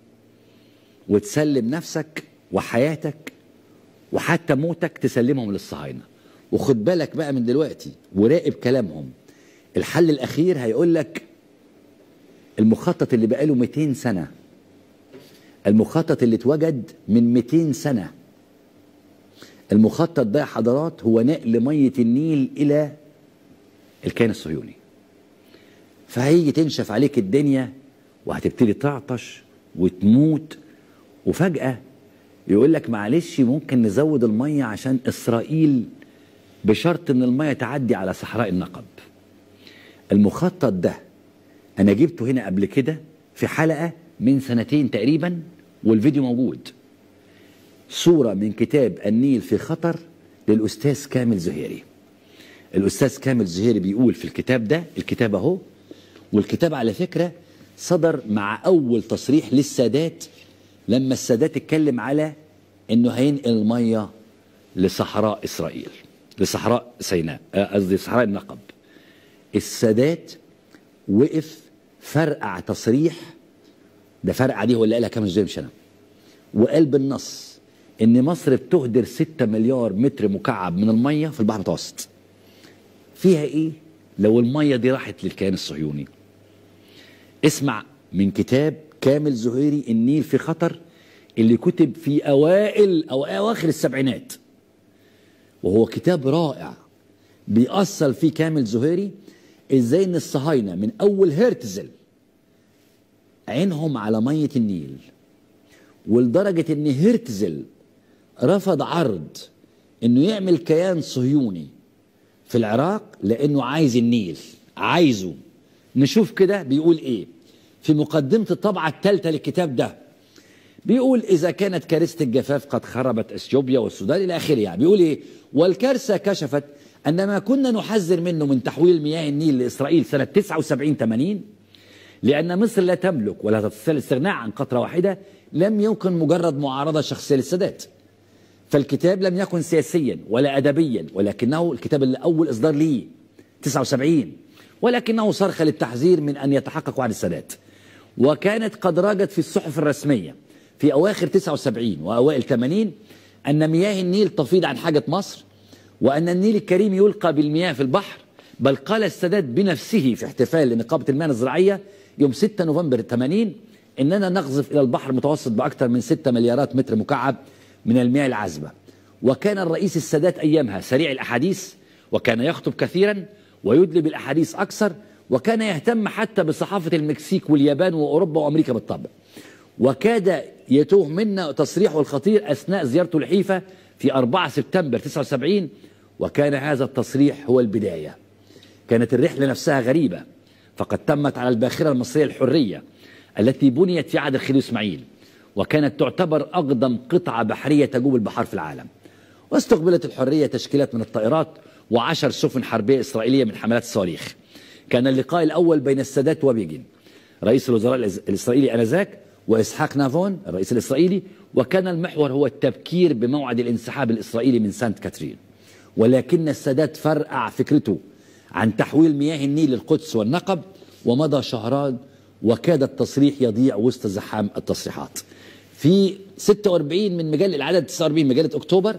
وتسلم نفسك وحياتك وحتى موتك تسلمهم للصهاينه. وخد بالك بقى من دلوقتي وراقب كلامهم. الحل الاخير هيقول لك المخطط اللي بقاله 200 سنه، المخطط اللي اتوجد من 200 سنه، المخطط ده يا حضرات هو نقل ميه النيل الى الكيان الصهيوني. فهيجي تنشف عليك الدنيا وهتبتدي تعطش وتموت، وفجأة يقول لك معلش ممكن نزود المية عشان إسرائيل بشرط إن المية تعدي على صحراء النقب. المخطط ده أنا جبته هنا قبل كده في حلقة من 2 تقريبا والفيديو موجود. صورة من كتاب النيل في خطر للأستاذ كامل زهيري. الأستاذ كامل زهيري بيقول في الكتاب ده، الكتاب أهو، والكتاب على فكرة صدر مع أول تصريح للسادات لما السادات اتكلم على إنه هينقل المية لصحراء إسرائيل، لصحراء سيناء، قصدي صحراء النقب. السادات وقف فرقع تصريح، ده فرقع دي هو اللي قالها كامل زهيري مش أنا، وقال بالنص إن مصر بتهدر 6 مليار متر مكعب من المية في البحر المتوسط. فيها إيه لو المية دي راحت للكيان الصهيوني؟ اسمع من كتاب كامل زهيري النيل في خطر اللي كتب في أوائل أو أواخر السبعينات، وهو كتاب رائع بيأصل فيه كامل زهيري إزاي إن الصهاينة من أول هرتزل عينهم على مية النيل، ولدرجة إن هرتزل رفض عرض إنه يعمل كيان صهيوني في العراق لأنه عايز النيل، عايزه. نشوف كده بيقول إيه في مقدمة الطبعة الثالثة للكتاب ده. بيقول إذا كانت كارثة الجفاف قد خربت أثيوبيا والسودان إلى آخره، يعني بيقول إيه؟ والكارثة كشفت أن ما كنا نحذر منه من تحويل مياه النيل لإسرائيل سنة 79-80 لأن مصر لا تملك ولا تستطيع الاستغناء عن قطرة واحدة لم يمكن مجرد معارضة شخصية للسادات. فالكتاب لم يكن سياسيا ولا أدبيا، ولكنه الكتاب اللي أول إصدار ليه 79، ولكنه صرخة للتحذير من أن يتحقق وعد السادات. وكانت قد راجت في الصحف الرسمية في أواخر 79 وأوائل 80 أن مياه النيل تفيض عن حاجة مصر، وأن النيل الكريم يلقى بالمياه في البحر. بل قال السادات بنفسه في احتفال لنقابة المياه الزراعية يوم 6 نوفمبر 80 إننا نقذف إلى البحر المتوسط بأكثر من 6 مليارات متر مكعب من المياه العذبة. وكان الرئيس السادات أيامها سريع الأحاديث، وكان يخطب كثيرا ويدلي بالأحاديث أكثر، وكان يهتم حتى بصحافة المكسيك واليابان وأوروبا وأمريكا بالطبع. وكاد يتوه منا تصريحه الخطير أثناء زيارته الحيفا في 4 سبتمبر 79، وكان هذا التصريح هو البداية. كانت الرحلة نفسها غريبة، فقد تمت على الباخرة المصرية الحرية التي بنيت في عهد الخديوي إسماعيل، وكانت تعتبر أقدم قطعة بحرية تجوب البحار في العالم. واستقبلت الحرية تشكيلات من الطائرات و10 سفن حربية إسرائيلية من حملات الصواريخ. كان اللقاء الأول بين السادات وبيجين رئيس الوزراء الإسرائيلي آنذاك وإسحاق نافون الرئيس الإسرائيلي، وكان المحور هو التبكير بموعد الانسحاب الإسرائيلي من سانت كاترين. ولكن السادات فرقع فكرته عن تحويل مياه النيل للقدس والنقب، ومضى شهران وكاد التصريح يضيع وسط زحام التصريحات. في 46 من مجلة العدد 49 مجلة أكتوبر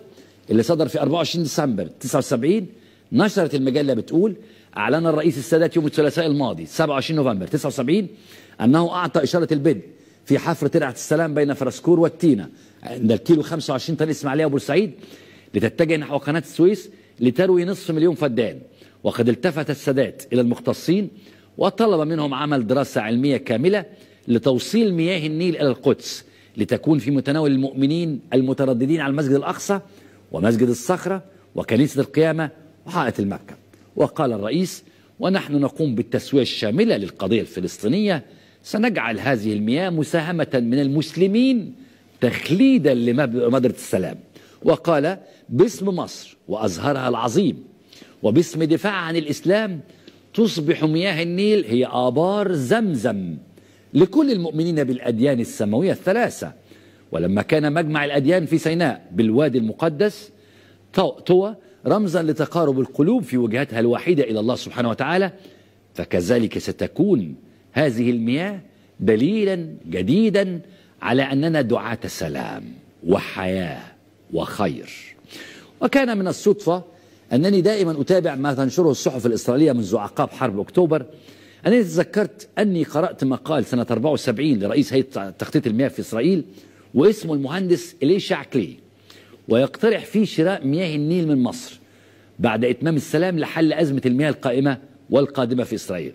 اللي صدر في 24 ديسمبر 79 نشرت المجلة بتقول: أعلن الرئيس السادات يوم الثلاثاء الماضي 27 نوفمبر 79 أنه أعطى إشارة البدء في حفر ترعة السلام بين فرسكور والتينة عند الكيلو 25 طريق الإسماعيلية وبورسعيد لتتجه نحو قناة السويس لتروي نصف مليون فدان. وقد التفت السادات إلى المختصين وطلب منهم عمل دراسة علمية كاملة لتوصيل مياه النيل إلى القدس لتكون في متناول المؤمنين المترددين على المسجد الأقصى ومسجد الصخرة وكنيسة القيامة وحائط المكة. وقال الرئيس: ونحن نقوم بالتسوية الشاملة للقضية الفلسطينية، سنجعل هذه المياه مساهمة من المسلمين تخليدا لمبادرة السلام. وقال: باسم مصر وأزهرها العظيم وباسم دفاع عن الإسلام تصبح مياه النيل هي آبار زمزم لكل المؤمنين بالأديان السماوية الثلاثة. ولما كان مجمع الأديان في سيناء بالوادي المقدس طوى رمزا لتقارب القلوب في وجهتها الواحدة إلى الله سبحانه وتعالى، فكذلك ستكون هذه المياه دليلا جديدا على أننا دعاة سلام وحياة وخير. وكان من الصدفة أنني دائما أتابع ما تنشره الصحف الإسرائيلية منذ أعقاب حرب أكتوبر. أنا تذكرت أني قرأت مقال سنة 74 لرئيس هيئة تخطيط المياه في إسرائيل واسمه المهندس إليشع كلي، ويقترح فيه شراء مياه النيل من مصر بعد إتمام السلام لحل أزمة المياه القائمة والقادمة في إسرائيل.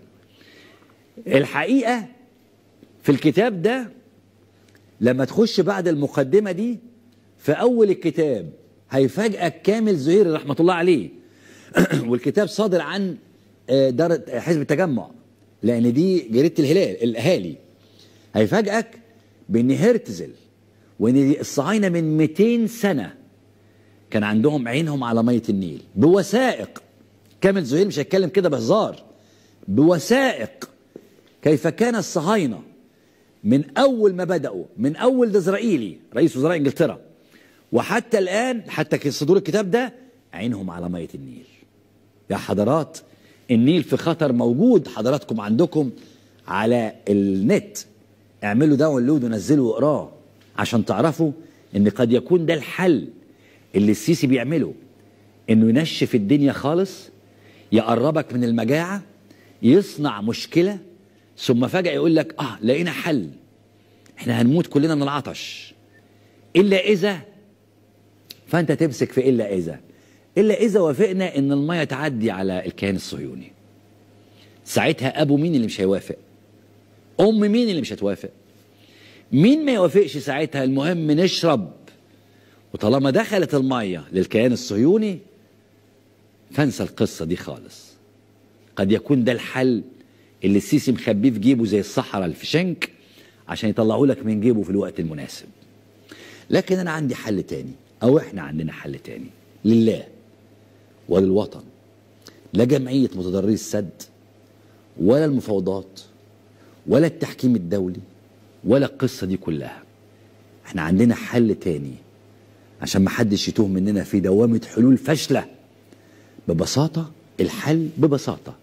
الحقيقة في الكتاب ده لما تخش بعد المقدمة دي في أول الكتاب هيفاجئك كامل زهيري رحمة الله عليه والكتاب صادر عن دار حزب التجمع لأن دي جريدة الهلال الأهالي. هيفاجئك بأن هرتزل وأن الصهاينة من 200 سنة كان عندهم عينهم على مية النيل بوثائق. كامل زهيري مش هيتكلم كده بهزار، بوثائق كيف كان الصهاينة من أول ما بدأوا، من أول ديزرائيلي رئيس وزراء إنجلترا وحتى الآن، حتى صدور الكتاب ده، عينهم على مية النيل. يا حضرات النيل في خطر موجود، حضراتكم عندكم على النت، اعملوا داونلود ونزلوا واقراه عشان تعرفوا ان قد يكون ده الحل اللي السيسي بيعمله، انه ينشف الدنيا خالص، يقربك من المجاعة، يصنع مشكلة، ثم فجأة يقول لك لقينا حل، احنا هنموت كلنا من العطش إلا إذا، فأنت تمسك في إلا إذا وافقنا إن المية تعدي على الكيان الصهيوني. ساعتها أبو مين اللي مش هيوافق؟ أم مين اللي مش هتوافق؟ مين ما يوافقش ساعتها؟ المهم نشرب. وطالما دخلت المية للكيان الصهيوني فانسى القصة دي خالص. قد يكون ده الحل اللي السيسي مخبيه في جيبه زي الصحراء اللي في شنك عشان يطلعوا لك من جيبه في الوقت المناسب. لكن أنا عندي حل تاني، أو إحنا عندنا حل تاني لله وللوطن. لا جمعية متضرري السد ولا المفاوضات ولا التحكيم الدولي ولا القصة دي كلها. إحنا عندنا حل تاني عشان ما حدش يتوه مننا في دوامة حلول فاشلة. ببساطة الحل ببساطة،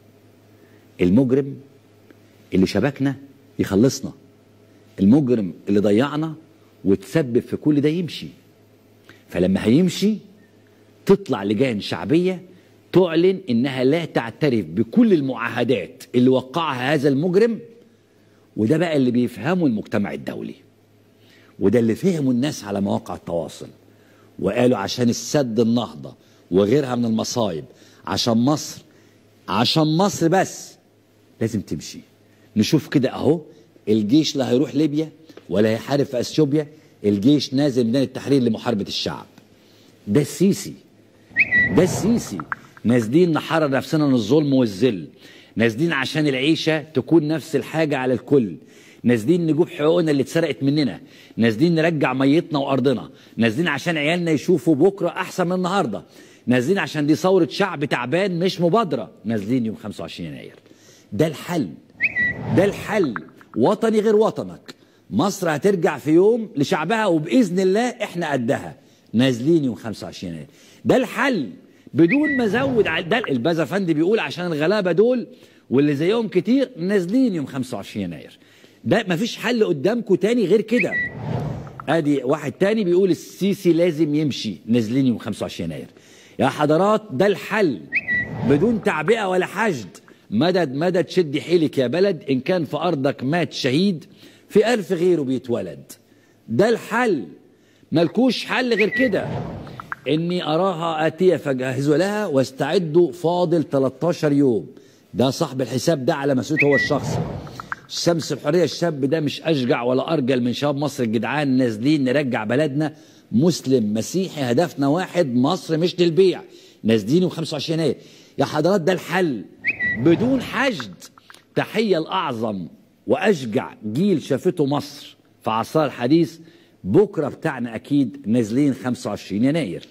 المجرم اللي شبكنا يخلصنا، المجرم اللي ضيعنا وتسبب في كل ده يمشي. فلما هيمشي تطلع لجان شعبية تعلن إنها لا تعترف بكل المعاهدات اللي وقعها هذا المجرم. وده بقى اللي بيفهمه المجتمع الدولي، وده اللي فهمه الناس على مواقع التواصل، وقالوا عشان السد النهضة وغيرها من المصايب، عشان مصر بس لازم تمشي. نشوف كده اهو، الجيش لا هيروح ليبيا ولا هيحارب في اثيوبيا، الجيش نازل ميدان التحرير لمحاربة الشعب. ده السيسي، نازلين نحرر نفسنا من الظلم والذل، نازلين عشان العيشة تكون نفس الحاجة على الكل، نازلين نجيب حقوقنا اللي اتسرقت مننا، نازلين نرجع ميتنا وارضنا، نازلين عشان عيالنا يشوفوا بكرة احسن من النهاردة، نازلين عشان دي ثورة شعب تعبان مش مبادرة، نازلين يوم 25 يناير. ده الحل، وطني غير وطنك. مصر هترجع في يوم لشعبها وبإذن الله احنا قدها. نازلين يوم 25 يناير، ده الحل بدون ما ازود. ده الباز افندي بيقول عشان الغلابة دول واللي زيهم كتير نازلين يوم 25 يناير. ده مفيش حل قدامكم تاني غير كده. ادي واحد تاني بيقول السيسي لازم يمشي، نازلين يوم 25 يناير. يا حضرات ده الحل بدون تعبئة ولا حشد. مدد مدد شد حيلك يا بلد، إن كان في أرضك مات شهيد في 1000 غيره بيتولد. ده الحل، ملكوش حل غير كده. إني أراها آتية فجهزوا لها واستعدوا، فاضل 13 يوم. ده صاحب الحساب ده على مسؤوليته هو الشخصي. شمس الحرية الشاب ده مش أشجع ولا أرجل من شباب مصر الجدعان، نازلين نرجع بلدنا. مسلم مسيحي هدفنا واحد، مصر مش للبيع. نازلين يوم 25 يناير يا حضرات، ده الحل بدون حشد. تحية الأعظم وأشجع جيل شافته مصر في عصرها الحديث. بكرة بتاعنا أكيد نازلين 25 يناير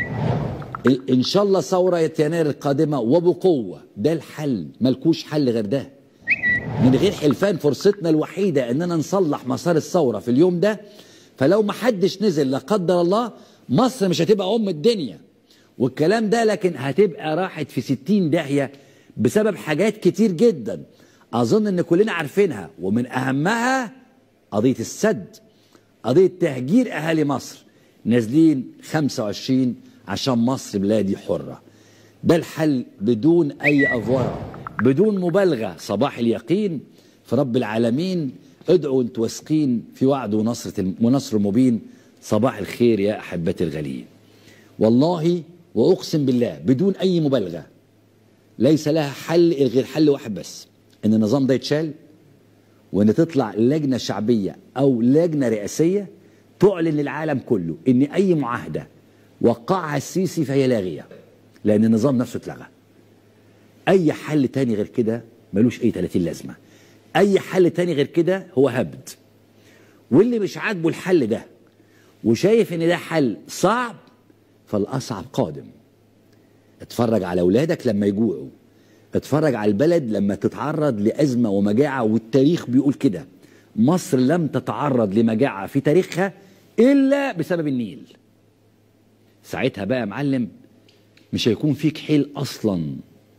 إن شاء الله. ثورة يناير القادمة وبقوة، ده الحل، ملكوش حل غير ده. من غير حلفان فرصتنا الوحيدة إننا نصلح مسار الثورة في اليوم ده. فلو ما حدش نزل لا قدر الله، مصر مش هتبقى أم الدنيا والكلام ده، لكن هتبقى راحت في 60 داهية بسبب حاجات كتير جدا أظن إن كلنا عارفينها، ومن أهمها قضية السد، قضية تهجير أهالي مصر. نازلين 25 عشان مصر بلادي حرة. ده الحل بدون أي أفورة، بدون مبالغة. صباح اليقين في رب العالمين، ادعوا انتوا واثقين في وعد ونصر مبين. صباح الخير يا أحبتي الغاليين. والله وأقسم بالله بدون أي مبالغة ليس لها حل غير حل واحد بس، إن النظام ده يتشال، وإن تطلع لجنة شعبية أو لجنة رئاسية تعلن للعالم كله إن أي معاهدة وقعها السيسي فهي لاغية، لأن النظام نفسه اتلغى. أي حل تاني غير كده ملوش أي 30 لازمة. أي حل تاني غير كده هو هبد. واللي مش عاجبه الحل ده وشايف إن ده حل صعب، فالأصعب قادم. اتفرج على أولادك لما يجوعوا، اتفرج على البلد لما تتعرض لأزمة ومجاعة، والتاريخ بيقول كده. مصر لم تتعرض لمجاعة في تاريخها إلا بسبب النيل. ساعتها بقى يا معلم مش هيكون فيك حيل أصلا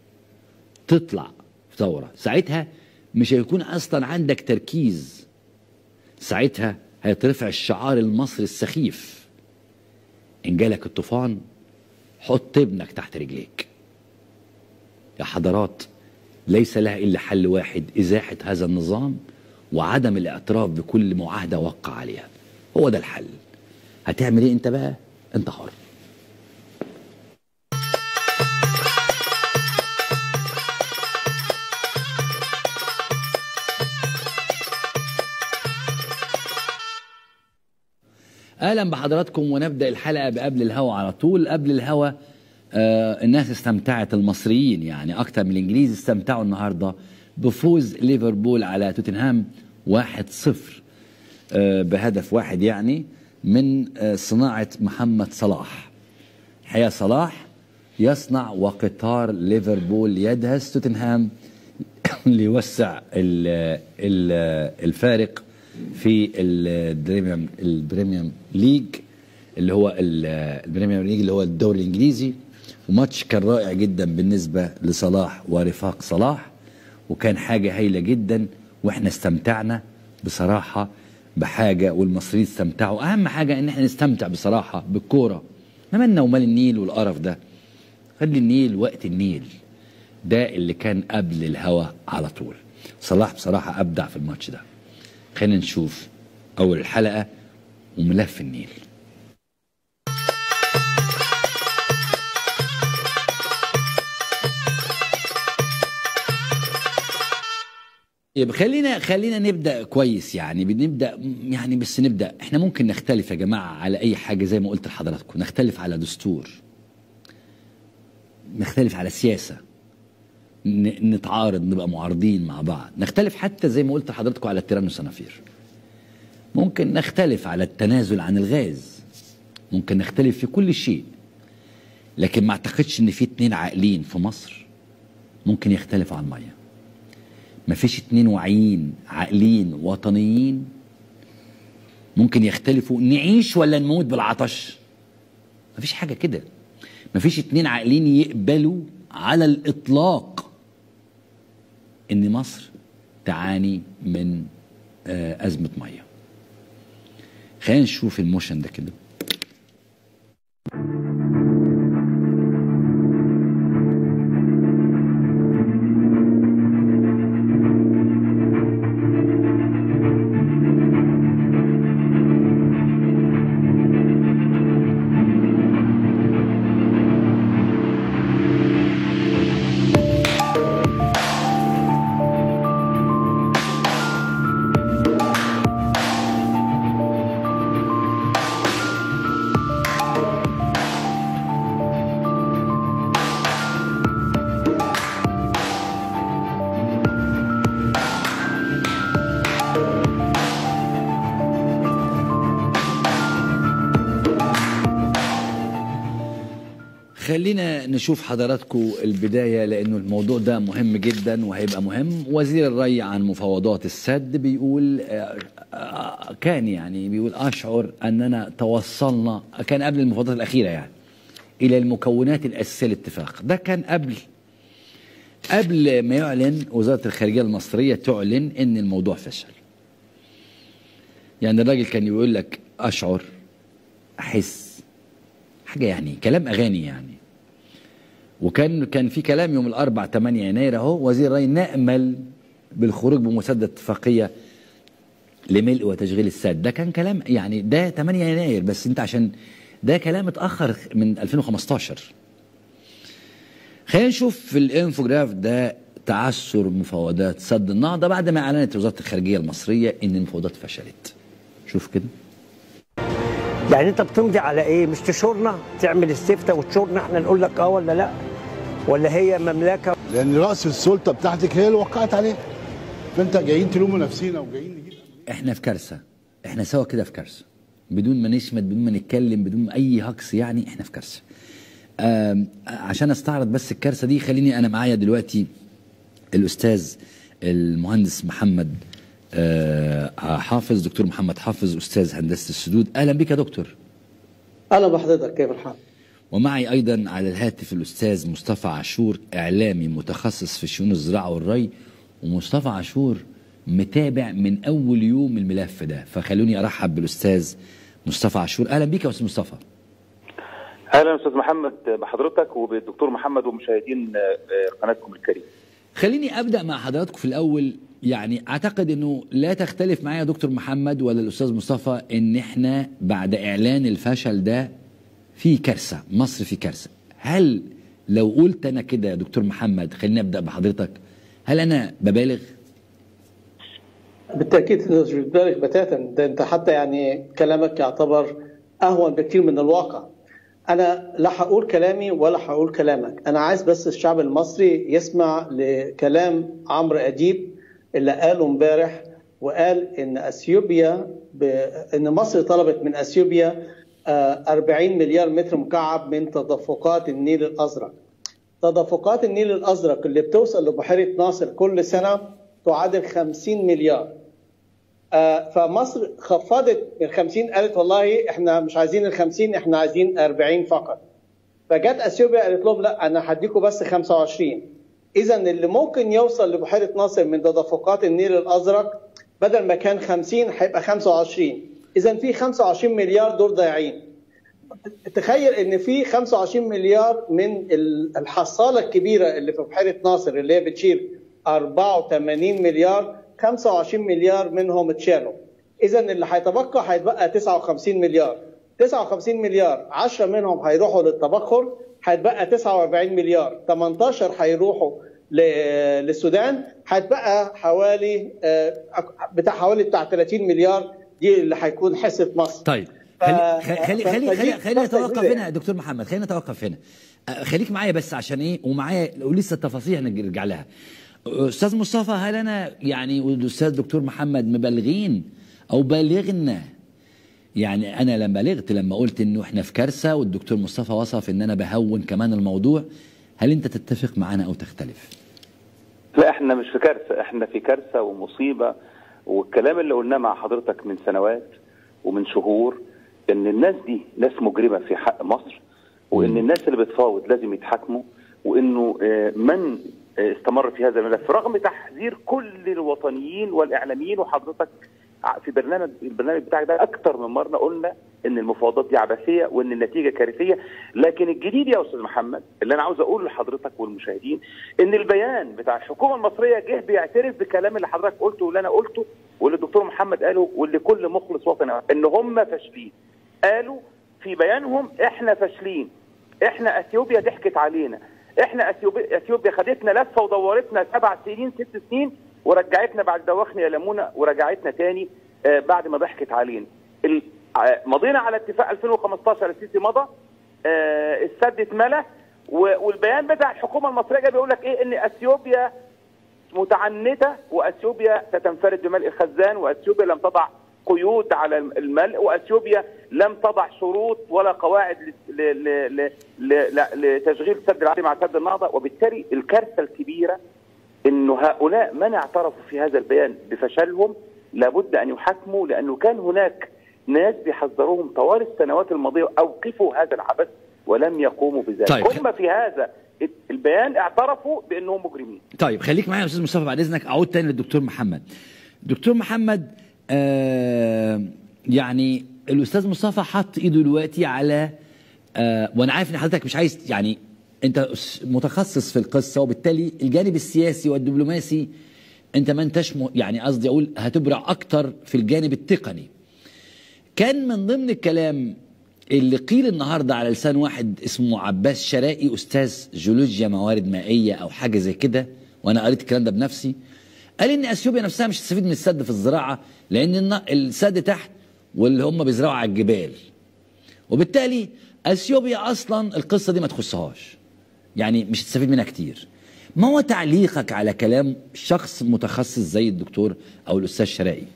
تطلع في ثورة. ساعتها مش هيكون أصلا عندك تركيز. ساعتها هيترفع الشعار المصري السخيف: إن جالك الطوفان حط ابنك تحت رجليك. يا حضرات ليس لها إلا حل واحد: إزاحة هذا النظام وعدم الاعتراف بكل معاهدة وقع عليها. هو ده الحل. هتعمل إيه أنت بقى؟ أنت حر. اهلا بحضراتكم، ونبدا الحلقه بقبل الهوا على طول. قبل الهوا الناس استمتعت، المصريين يعني اكتر من الانجليز استمتعوا النهارده بفوز ليفربول على توتنهام 1-0 بهدف واحد، يعني من صناعه محمد صلاح. الحقيقه صلاح يصنع وقطار ليفربول يدهس توتنهام ليوسع الفارق في البريميوم ليج اللي هو الدوري الانجليزي. وماتش كان رائع جدا بالنسبه لصلاح ورفاق صلاح، وكان حاجه هايله جدا، واحنا استمتعنا بصراحه بحاجه، والمصريين استمتعوا. اهم حاجه ان احنا نستمتع بصراحه بالكوره، مالنا ومال النيل والقرف ده. خلي النيل وقت النيل، ده اللي كان قبل الهوا على طول. صلاح بصراحه ابدع في الماتش ده. خلينا نشوف أول الحلقة وملف النيل. يبقى خلينا نبدأ كويس، يعني بنبدأ يعني، بس نبدأ. احنا ممكن نختلف يا جماعة على أي حاجة زي ما قلت لحضراتكم، نختلف على دستور، نختلف على سياسة، نتعارض، نبقى معارضين مع بعض، نختلف حتى زي ما قلت لحضراتكم على التيران والصنافير. ممكن نختلف على التنازل عن الغاز، ممكن نختلف في كل شيء، لكن ما اعتقدش ان في 2 عاقلين في مصر ممكن يختلفوا عن الميه. ما فيش 2 واعيين عاقلين وطنيين ممكن يختلفوا نعيش ولا نموت بالعطش. ما فيش حاجه كده. ما فيش 2 عاقلين يقبلوا على الاطلاق ان مصر تعاني من ازمه ميه. خلينا نشوف الموشن ده كده. خلينا نشوف حضراتكم البداية لأنه الموضوع ده مهم جدا وهيبقى مهم. وزير الري عن مفاوضات السد بيقول كان يعني بيقول أشعر أننا توصلنا، كان قبل المفاوضات الأخيرة يعني، إلى المكونات الأساسية للاتفاق. ده كان قبل ما يعلن وزارة الخارجية المصرية تعلن أن الموضوع فشل. يعني الراجل كان يقول لك أشعر، أحس، حاجة يعني كلام أغاني يعني. وكان في كلام يوم الأربع 8 يناير أهو، وزير الري نأمل بالخروج بمسودة اتفاقية لملء وتشغيل السد. ده كان كلام يعني ده 8 يناير، بس أنت عشان ده كلام اتأخر من 2015. خلينا نشوف في الانفوجراف ده تعثر مفاوضات سد النهضة بعد ما أعلنت وزارة الخارجية المصرية إن المفاوضات فشلت. شوف كده. يعني انت بتمضي على ايه؟ مش تشورنا تعمل استفتاء وتشورنا احنا نقول لك اه ولا لا؟ ولا هي مملكه؟ لان راس السلطه بتاعتك هي اللي وقعت عليها. فانت جايين تلوموا نفسينا وجايين نجيب. احنا في كارثه، احنا سوا كده في كارثه، بدون ما نشمت، بدون ما نتكلم، بدون اي هجص، يعني احنا في كارثه. عشان استعرض بس الكارثه دي، خليني انا معايا دلوقتي الاستاذ المهندس محمد حافظ، دكتور محمد حافظ، استاذ هندسه السدود. اهلا بك يا دكتور. اهلا بحضرتك، كيف الحال؟ ومعي ايضا على الهاتف الاستاذ مصطفى عاشور، اعلامي متخصص في شؤون الزراعه والري. ومصطفى عاشور متابع من اول يوم الملف ده، فخلوني ارحب بالاستاذ مصطفى عاشور. اهلا بك يا استاذ مصطفى. اهلا استاذ محمد بحضرتك وبالدكتور محمد ومشاهدين قناتكم الكريمه. خليني ابدا مع حضراتكم في الاول. يعني اعتقد انه لا تختلف معايا دكتور محمد ولا الاستاذ مصطفى ان احنا بعد اعلان الفشل ده في كارثه، مصر في كارثه. هل لو قلت انا كده يا دكتور محمد، خليني ابدا بحضرتك، هل انا ببالغ؟ بالتاكيد مش بتبالغ بتاتا، ده انت حتى يعني كلامك يعتبر اهون بكثير من الواقع. انا لا هقول كلامي ولا هقول كلامك، انا عايز بس الشعب المصري يسمع لكلام عمرو اديب اللي قاله امبارح، وقال ان اثيوبيا ان مصر طلبت من اثيوبيا 40 مليار متر مكعب من تدفقات النيل الازرق. تدفقات النيل الازرق اللي بتوصل لبحيره ناصر كل سنه تعادل 50 مليار. فمصر خفضت من 50، قالت والله احنا مش عايزين ال 50، احنا عايزين 40 فقط. فجت اثيوبيا قالت لهم لا، انا هديكم بس 25. اذا اللي ممكن يوصل لبحيره ناصر من تدفقات النيل الازرق بدل ما كان 50 هيبقى 25. اذا في 25 مليار دول ضايعين. تخيل ان في 25 مليار من الحصاله الكبيره اللي في بحيره ناصر اللي هي بتشيل 84 مليار، 25 مليار منهم اتشالوا. اذا اللي هيتبقى 59 مليار. 59 مليار 10 منهم هيروحوا للتبخر، هيتبقى 49 مليار. 18 هيروحوا للسودان، هيتبقى حوالي بتاع 30 مليار دي اللي هيكون حصه مصر. طيب خلينا نتوقف هنا يا دكتور محمد، خلينا نتوقف هنا. خليك معايا بس عشان ايه، ومعايا ولسه التفاصيل هنرجع لها. استاذ مصطفى، هل انا يعني والاستاذ دكتور محمد مبالغين او بالغنا؟ يعني انا لما بلغت لما قلت انه احنا في كارثه، والدكتور مصطفى وصف ان انا بهون كمان الموضوع، هل انت تتفق معنا او تختلف؟ لا، احنا مش في كارثه، احنا في كارثه ومصيبه. والكلام اللي قلناه مع حضرتك من سنوات ومن شهور ان الناس دي ناس مجرمه في حق مصر، وان الناس اللي بتفاوض لازم يتحاكموا، وانه من استمر في هذا الملف رغم تحذير كل الوطنيين والاعلاميين، وحضرتك في البرنامج بتاعك ده اكتر من مره قلنا ان المفاوضات دي عبثيه وان النتيجه كارثيه. لكن الجديد يا استاذ محمد اللي انا عاوز اقوله لحضرتك والمشاهدين ان البيان بتاع الحكومه المصريه جه بيعترف بالكلام اللي حضرتك قلته واللي انا قلته واللي الدكتور محمد قاله واللي كل مخلص وطني ان هم فاشلين. قالوا في بيانهم احنا فاشلين، احنا اثيوبيا ضحكت علينا، احنا اثيوبيا خدتنا لفه ودورتنا 7 سنين 6 سنين ورجعتنا بعد دواخنا يا لمونه ورجعتنا تاني بعد ما ضحكت علينا. مضينا على اتفاق 2015 السيسي مضى، السد اتملى، والبيان بتاع الحكومه المصريه جاي بيقول لك ايه؟ ان اثيوبيا متعنته واثيوبيا ستنفرد بملء الخزان واثيوبيا لم تضع قيود على الملء واثيوبيا لم تضع شروط ولا قواعد لتشغيل سد العالي مع سد النهضه. وبالتالي الكارثه الكبيره انه هؤلاء من اعترفوا في هذا البيان بفشلهم لابد ان يحاكموا، لانه كان هناك ناس بيحذروهم طوال السنوات الماضيه اوقفوا هذا العبث ولم يقوموا بذلك. طيب. هم في هذا البيان اعترفوا بانهم مجرمين. طيب خليك معايا يا استاذ مصطفى بعد اذنك، اعود تاني للدكتور محمد. دكتور محمد يعني الاستاذ مصطفى حط ايده دلوقتي على وانا عارف ان حضرتك مش عايز، يعني انت متخصص في القصه وبالتالي الجانب السياسي والدبلوماسي انت ما انتش يعني قصدي اقول هتبرع اكتر في الجانب التقني. كان من ضمن الكلام اللي قيل النهارده على لسان واحد اسمه عباس شرائي استاذ جيولوجيا موارد مائيه او حاجه زي كده، وانا قريت الكلام ده بنفسي، قال ان اثيوبيا نفسها مش هتستفيد من السد في الزراعه لان السد تحت واللي هم بيزرعوا على الجبال، وبالتالي اثيوبيا اصلا القصه دي ما تخصهاش، يعني مش هتستفيد منها كتير. ما هو تعليقك على كلام شخص متخصص زي الدكتور او الاستاذ شرائي؟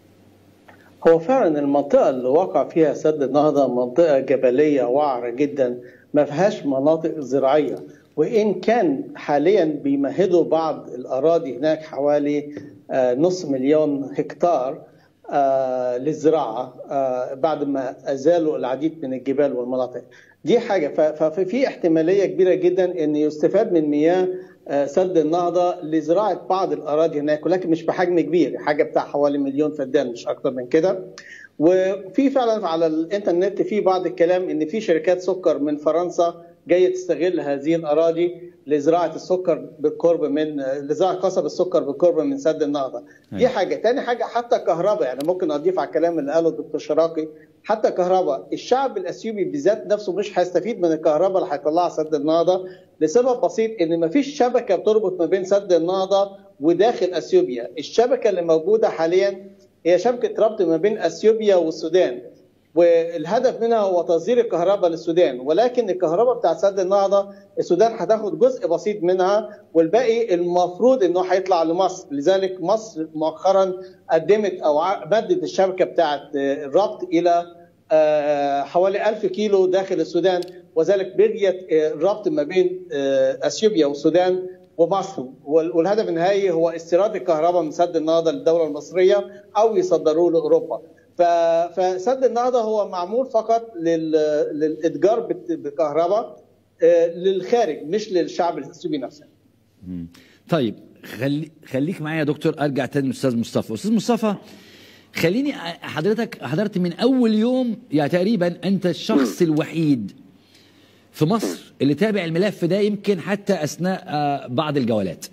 هو فعلا المنطقة اللي وقع فيها سد النهضة منطقة جبلية وعرة جدا ما فيهاش مناطق زراعية، وإن كان حاليا بيمهدوا بعض الأراضي هناك حوالي 500,000 هكتار للزراعة بعد ما أزالوا العديد من الجبال والمناطق دي حاجة. ففي احتمالية كبيرة جدا أن يستفاد من مياه سد النهضة لزراعة بعض الأراضي هناك، ولكن مش بحجم كبير، حاجة بتاع حوالي 1,000,000 فدان مش أكتر من كده. وفي فعلا على الإنترنت في بعض الكلام أن في شركات سكر من فرنسا جاية تستغل هذه الأراضي لزراعة السكر بالقرب من لزراعة قصب السكر بالقرب من سد النهضة. دي حاجة. تاني حاجة حتى كهرباء، يعني ممكن أضيف على الكلام اللي قاله الدكتور شراقي، حتى كهرباء الشعب الأثيوبي بذات نفسه مش هيستفيد من الكهرباء اللي هيطلعها سد النهضة لسبب بسيط، إن مفيش شبكة بتربط ما بين سد النهضة وداخل أثيوبيا. الشبكة اللي موجودة حاليا هي شبكة ربط ما بين أثيوبيا والسودان، والهدف منها هو تصدير الكهرباء للسودان، ولكن الكهرباء بتاع سد النهضة السودان هتاخد جزء بسيط منها والباقي المفروض انه هيطلع لمصر. لذلك مصر مؤخرا قدمت او مدت الشبكة بتاعت الربط الى حوالي 1000 كيلو داخل السودان، وذلك بغيت الربط ما بين اثيوبيا والسودان ومصر، والهدف النهائي هو استيراد الكهرباء من سد النهضة للدولة المصرية او يصدروه لاوروبا. فسد النهضة هو معمول فقط للإتجار بالكهرباء للخارج مش للشعب الأثيوبي نفسه. طيب خليك معايا يا دكتور، أرجع تاني للأستاذ مصطفى. أستاذ مصطفى خليني حضرتك حضرت من أول يوم، يعني تقريبا أنت الشخص الوحيد في مصر اللي تابع الملف ده يمكن حتى أثناء بعض الجولات.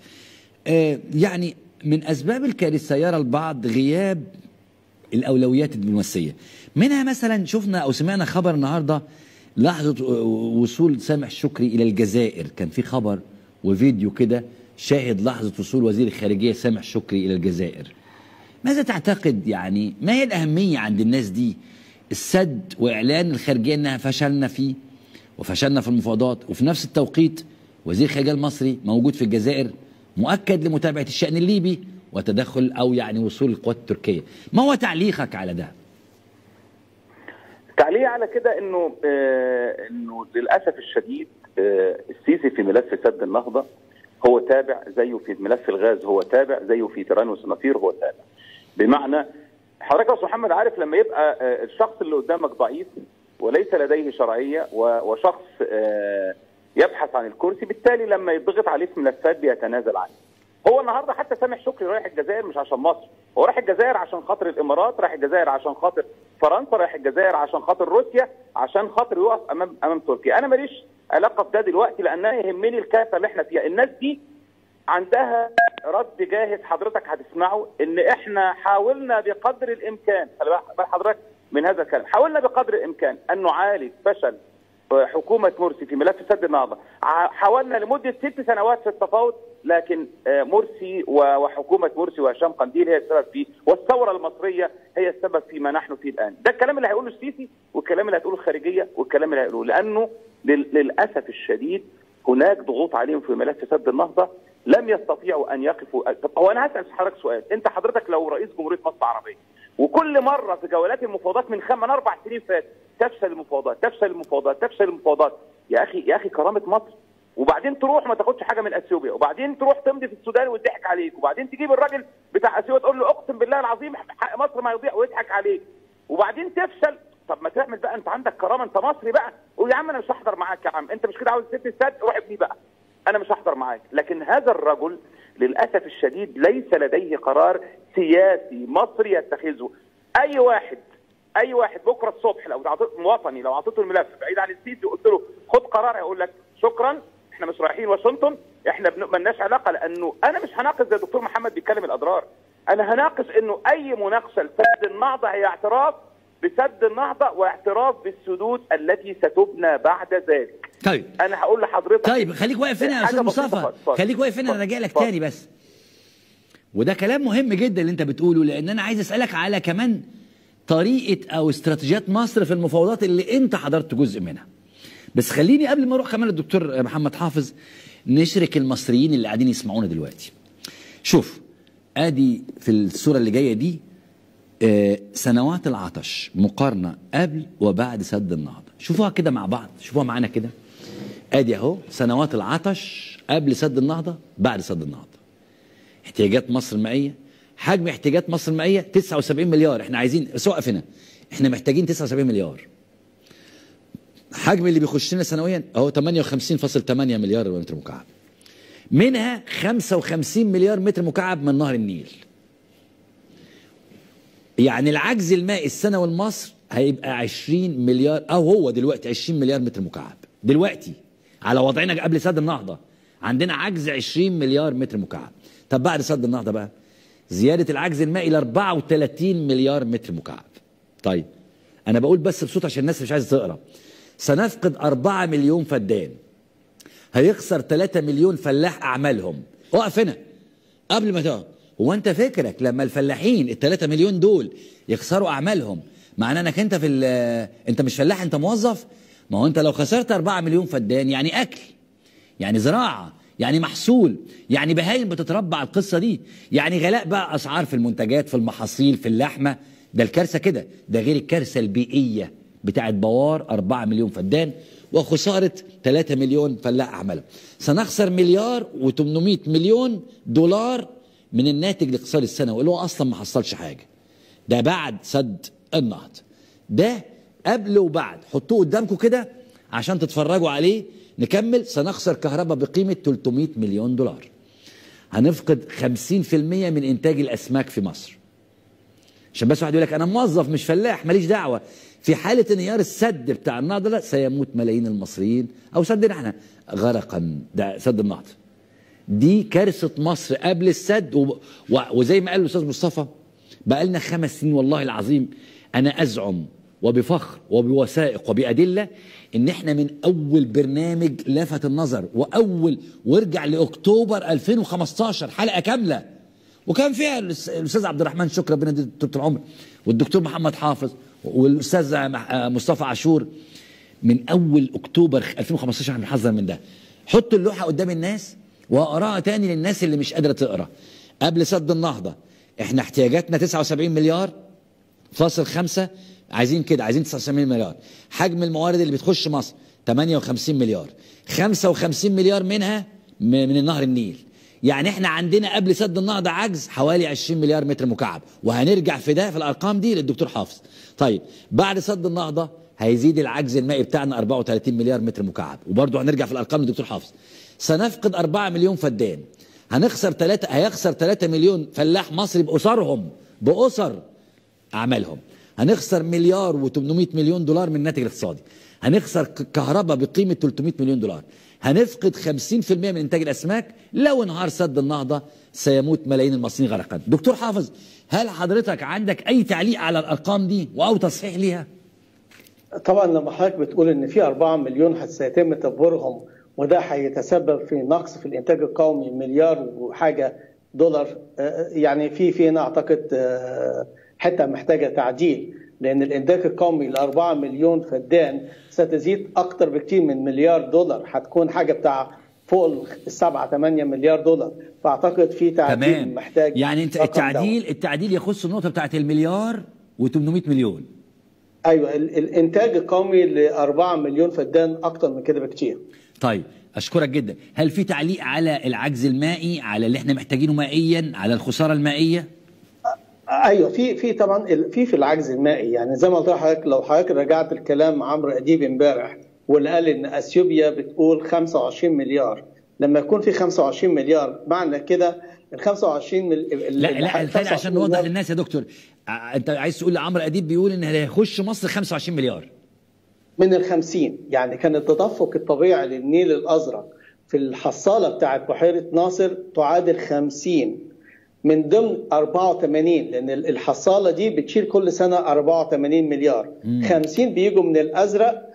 يعني من أسباب الكارثة يرى البعض غياب الأولويات الدبلوماسية، منها مثلا شفنا أو سمعنا خبر النهاردة لحظة وصول سامح شكري إلى الجزائر، كان في خبر وفيديو كده شاهد لحظة وصول وزير الخارجية سامح شكري إلى الجزائر. ماذا تعتقد، يعني ما هي الأهمية عند الناس دي؟ السد وإعلان الخارجية أنها فشلنا فيه وفشلنا في المفاوضات، وفي نفس التوقيت وزير الخارجية المصري موجود في الجزائر مؤكد لمتابعة الشأن الليبي وتدخل أو يعني وصول القوات التركية. ما هو تعليقك على ده؟ تعليق على كده انه للاسف الشديد السيسي في ملف سد النهضة هو تابع، زيه في ملف الغاز هو تابع، زيه في تيران وصنافير هو تابع. بمعنى حضرتك يا استاذ محمد عارف لما يبقى الشخص اللي قدامك ضعيف وليس لديه شرعية وشخص يبحث عن الكرسي، بالتالي لما يضغط عليه في ملفات بيتنازل عنه. هو النهارده حتى سامح شكري رايح الجزائر مش عشان مصر، هو رايح الجزائر عشان خاطر الامارات، رايح الجزائر عشان خاطر فرنسا، رايح الجزائر عشان خاطر روسيا، عشان خاطر يقف امام تركيا. انا ماليش علاقه بده دلوقتي، لان انا يهمني الكارثه اللي احنا فيها. الناس دي عندها رد جاهز حضرتك هتسمعه، ان احنا حاولنا بقدر الامكان، خلي بال حضرتك من هذا الكلام، حاولنا بقدر الامكان ان نعالج فشل حكومه مرسي في ملف سد النهضه. حاولنا لمده 6 سنوات في التفاوض، لكن مرسي وحكومه مرسي وهشام قنديل هي السبب فيه، والثوره المصريه هي السبب فيما نحن فيه الان. ده الكلام اللي هيقوله السيسي، والكلام اللي هيقوله الخارجيه، والكلام اللي هيقوله، لانه للاسف الشديد هناك ضغوط عليهم في ملف سد النهضه لم يستطيعوا ان يقفوا. طب هو انا هسال حضرتك سؤال، انت حضرتك لو رئيس جمهوريه مصر العربيه وكل مره في جولات المفاوضات من 4 سنين فاتت تفشل المفاوضات تفشل المفاوضات تفشل المفاوضات، يا اخي كرامه مصر، وبعدين تروح ما تاخدش حاجه من اثيوبيا، وبعدين تروح تمضي في السودان ويضحك عليك، وبعدين تجيب الراجل بتاع اثيوبيا تقول له اقسم بالله العظيم حق مصر ما يضيع ويضحك عليك، وبعدين تفشل. طب ما تعمل بقى، انت عندك كرامه، انت مصري بقى، قول يا عم انا مش هحضر معاك، يا عم انت مش كده عاوز تسد السد، روح ابني بقى، انا مش هحضر معاك. لكن هذا الرجل للاسف الشديد ليس لديه قرار سياسي مصري يتخذه. اي واحد بكره الصبح لو مواطني لو اعطيته الملف بعيد عن السيسي وقلت له خد قرار، هيقول لك شكرا احنا مش رايحين واشنطن، احنا مالناش علاقه، لانه انا مش هناقش زي الدكتور محمد بيتكلم الاضرار، انا هناقش انه اي مناقشه لسد النهضه هي اعتراف بسد النهضه واعتراف بالسدود التي ستبنى بعد ذلك. طيب انا هقول لحضرتك، طيب خليك واقف هنا يا استاذ مصطفى، خليك واقف هنا، انا راجع لك تاني بس. وده كلام مهم جدا اللي انت بتقوله، لان انا عايز اسالك على كمان طريقه او استراتيجيات مصر في المفاوضات اللي انت حضرت جزء منها. بس خليني قبل ما اروح كمان للدكتور محمد حافظ نشرك المصريين اللي قاعدين يسمعونا دلوقتي. شوف ادي في الصوره اللي جايه دي سنوات العطش مقارنه قبل وبعد سد النهضه، شوفوها كده مع بعض، شوفوها معانا كده. ادي اهو سنوات العطش قبل سد النهضه بعد سد النهضه. احتياجات مصر المائيه، حجم احتياجات مصر المائيه 79 مليار، احنا عايزين بس وقف هنا، احنا محتاجين 79 مليار. حجم اللي بيخش لنا سنويا اهو 58.8 مليار متر مكعب، منها 55 مليار متر مكعب من نهر النيل. يعني العجز المائي السنوي لمصر هيبقى 20 مليار، او هو دلوقتي 20 مليار متر مكعب دلوقتي على وضعنا قبل سد النهضه، عندنا عجز 20 مليار متر مكعب. طب بعد سد النهضه بقى زياده العجز المائي ل 34 مليار متر مكعب. طيب انا بقول بس بصوت عشان الناس مش عايزه تقرا. سنفقد 4 مليون فدان، هيخسر 3 مليون فلاح اعمالهم. اقف هنا قبل ما تقف، هو انت فكرك لما الفلاحين ال 3 مليون دول يخسروا اعمالهم معناه انك انت انت مش فلاح، انت موظف؟ ما هو انت لو خسرت 4 مليون فدان يعني اكل، يعني زراعه، يعني محصول، يعني بهايم بتتربى على القصه دي، يعني غلاء بقى اسعار في المنتجات، في المحاصيل، في اللحمه. ده الكارثه كده، ده غير الكارثه البيئيه بتاعت بوار 4 مليون فدان وخساره 3 مليون فلاح اعمالهم. سنخسر مليار و800 مليون دولار من الناتج الاقتصادي السنوي اللي هو اصلا ما حصلش حاجه. ده بعد سد النهضه، ده قبل وبعد، حطوه قدامكم كده عشان تتفرجوا عليه. نكمل. سنخسر كهرباء بقيمه 300 مليون دولار. هنفقد 50% من انتاج الاسماك في مصر. عشان بس واحد يقول لك انا موظف مش فلاح ماليش دعوه، في حاله انهيار السد بتاع النهضه ده سيموت ملايين المصريين، او سدنا احنا غرقا، ده سد النهضه. دي كارثه مصر قبل السد وزي ما قال الاستاذ مصطفى بقى لنا 5 سنين والله العظيم. انا ازعم وبفخر وبوثائق وبادله ان احنا من اول برنامج لفت النظر وارجع لاكتوبر 2015 حلقه كامله وكان فيها الاستاذ عبد الرحمن شكري ربنا يديله طول العمر والدكتور محمد حافظ والاستاذ مصطفى عاشور. من اول اكتوبر 2015 احنا بنحذر من ده. حط اللوحه قدام الناس واقراها تاني للناس اللي مش قادره تقرا. قبل سد النهضه احنا احتياجاتنا 79 مليار فاصل 5، عايزين كده، عايزين 79 مليار. حجم الموارد اللي بتخش مصر 58 مليار، 55 مليار منها من النهر النيل. يعني احنا عندنا قبل سد النهضه عجز حوالي 20 مليار متر مكعب، وهنرجع في ده في الارقام دي للدكتور حافظ. طيب بعد سد النهضه هيزيد العجز المائي بتاعنا 34 مليار متر مكعب، وبرضه هنرجع في الارقام للدكتور حافظ. سنفقد 4 مليون فدان، هيخسر 3 مليون فلاح مصري بأسر أعمالهم. هنخسر مليار و800 مليون دولار من الناتج الاقتصادي. هنخسر كهرباء بقيمة 300 مليون دولار. هنفقد 50% من إنتاج الأسماك. لو انهار سد النهضة سيموت ملايين المصريين غرقا. دكتور حافظ، هل حضرتك عندك أي تعليق على الأرقام دي أو تصحيح ليها؟ طبعا لما حضرتك بتقول ان في 4 مليون سيتم تدبيرهم وده هيتسبب في نقص في الانتاج القومي مليار وحاجه دولار، يعني في هنا اعتقد حته محتاجه تعديل، لان الانتاج القومي ل 4 مليون فدان ستزيد اكتر بكتير من مليار دولار، هتكون حاجه بتاع فوق ال 7-8 مليار دولار، فاعتقد في تعديل تمام. محتاج. يعني انت التعديل يخص النقطه بتاعت المليار و800 مليون. ايوه، الانتاج القومي ل 4 مليون فدان اكتر من كده بكتير. طيب اشكرك جدا. هل في تعليق على العجز المائي، على اللي احنا محتاجينه مائيا، على الخساره المائيه؟ ايوه، في طبعا في العجز المائي، يعني زي ما قلت لحضرتك، لو حضرتك رجعت الكلام عمرو اديب امبارح واللي قال ان اثيوبيا بتقول 25 مليار، لما يكون في 25 مليار معنى كده ال 25 لا الثاني عشان نوضح للناس يا دكتور، انت عايز تقول لعمرو اديب بيقول ان هيخش مصر 25 مليار من ال 50، يعني كان التدفق الطبيعي للنيل الازرق في الحصاله بتاعت بحيره ناصر تعادل 50 من ضمن 84، لان الحصاله دي بتشيل كل سنه 84 مليار. 50 بيجوا من الازرق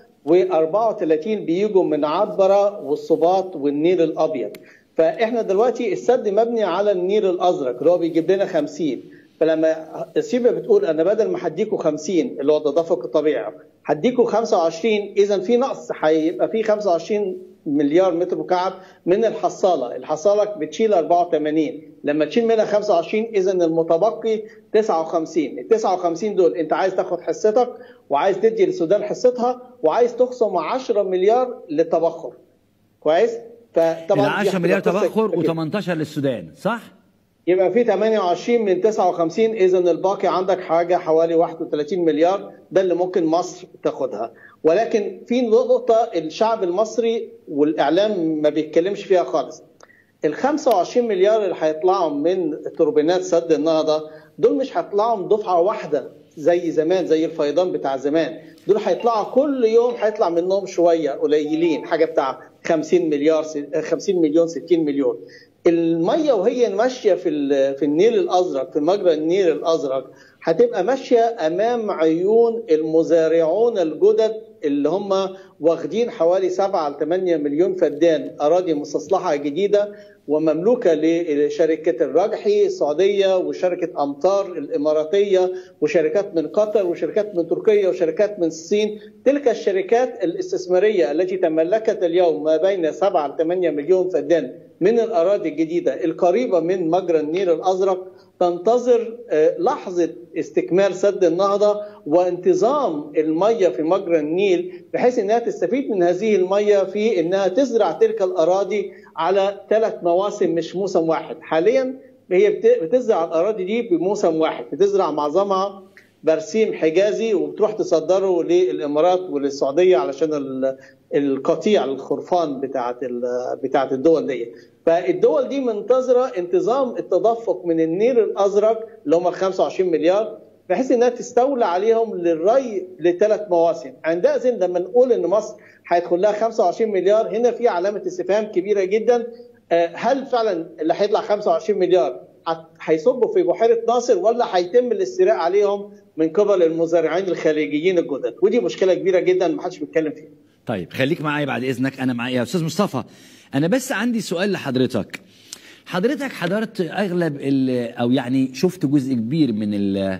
و34 بيجوا من عبره والصباط والنيل الابيض. فاحنا دلوقتي السد مبني على النيل الازرق اللي هو بيجيب لنا 50، فلما اثيوبيا بتقول انا بدل ما هديكوا 50 اللي هو التدفق الطبيعي هديكوا 25، اذا في نقص، هيبقى في 25 مليار متر مكعب من الحصاله بتشيل 84، لما تشيل منها 25 اذا المتبقي 59. ال 59 دول انت عايز تاخد حصتك وعايز تدي للسودان حصتها وعايز تخصم 10 مليار للتبخر. كويس؟ فطبعا 10 مليار تبخر و18 للسودان، صح؟ يبقى في 28 من 59، اذا الباقي عندك حاجه حوالي 31 مليار، ده اللي ممكن مصر تاخدها. ولكن في نقطه الشعب المصري والاعلام ما بيتكلمش فيها خالص. ال 25 مليار اللي هيطلعوا من توربينات سد النهضه دول مش هيطلعوا دفعه واحده زي زمان، زي الفيضان بتاع زمان، دول هيطلعوا كل يوم، هيطلع منهم شويه قليلين، حاجه بتاع 50 مليار 50 مليون 60 مليون. الميه وهي ماشيه في النيل الازرق، في مجرى النيل الازرق، هتبقى ماشيه امام عيون المزارعون الجدد اللي هم واخدين حوالي 7-8 مليون فدان اراضي مستصلحه جديده ومملوكه لشركه الرجحي السعوديه وشركه امطار الاماراتيه وشركات من قطر وشركات من تركيا وشركات من الصين. تلك الشركات الاستثماريه التي تملكت اليوم ما بين 7-8 مليون فدان من الاراضي الجديده القريبه من مجرى النيل الازرق تنتظر لحظه استكمال سد النهضه وانتظام الميه في مجرى النيل بحيث انها تستفيد من هذه الميه في انها تزرع تلك الاراضي على 3 مواسم مش موسم واحد. حاليا هي بتزرع الاراضي دي بموسم واحد، بتزرع معظمها برسيم حجازي وبتروح تصدره للامارات وللسعوديه علشان القطيع الخرفان بتاعت الدول دي. فالدول دي منتظره انتظام التدفق من النيل الازرق اللي هم 25 مليار بحيث انها تستولى عليهم للري ل3 مواسم. عندئذ لما نقول ان مصر هيدخل لها 25 مليار هنا في علامه استفهام كبيره جدا. هل فعلا اللي هيطلع 25 مليار هيصبوا في بحيره ناصر ولا هيتم الاستيلاء عليهم من قبل المزارعين الخليجيين الجدد؟ ودي مشكله كبيره جدا ما حدش بيتكلم فيها. طيب خليك معايا بعد اذنك، انا معايا يا استاذ مصطفى. انا بس عندي سؤال لحضرتك. حضرتك حضرت اغلب او يعني شفت جزء كبير من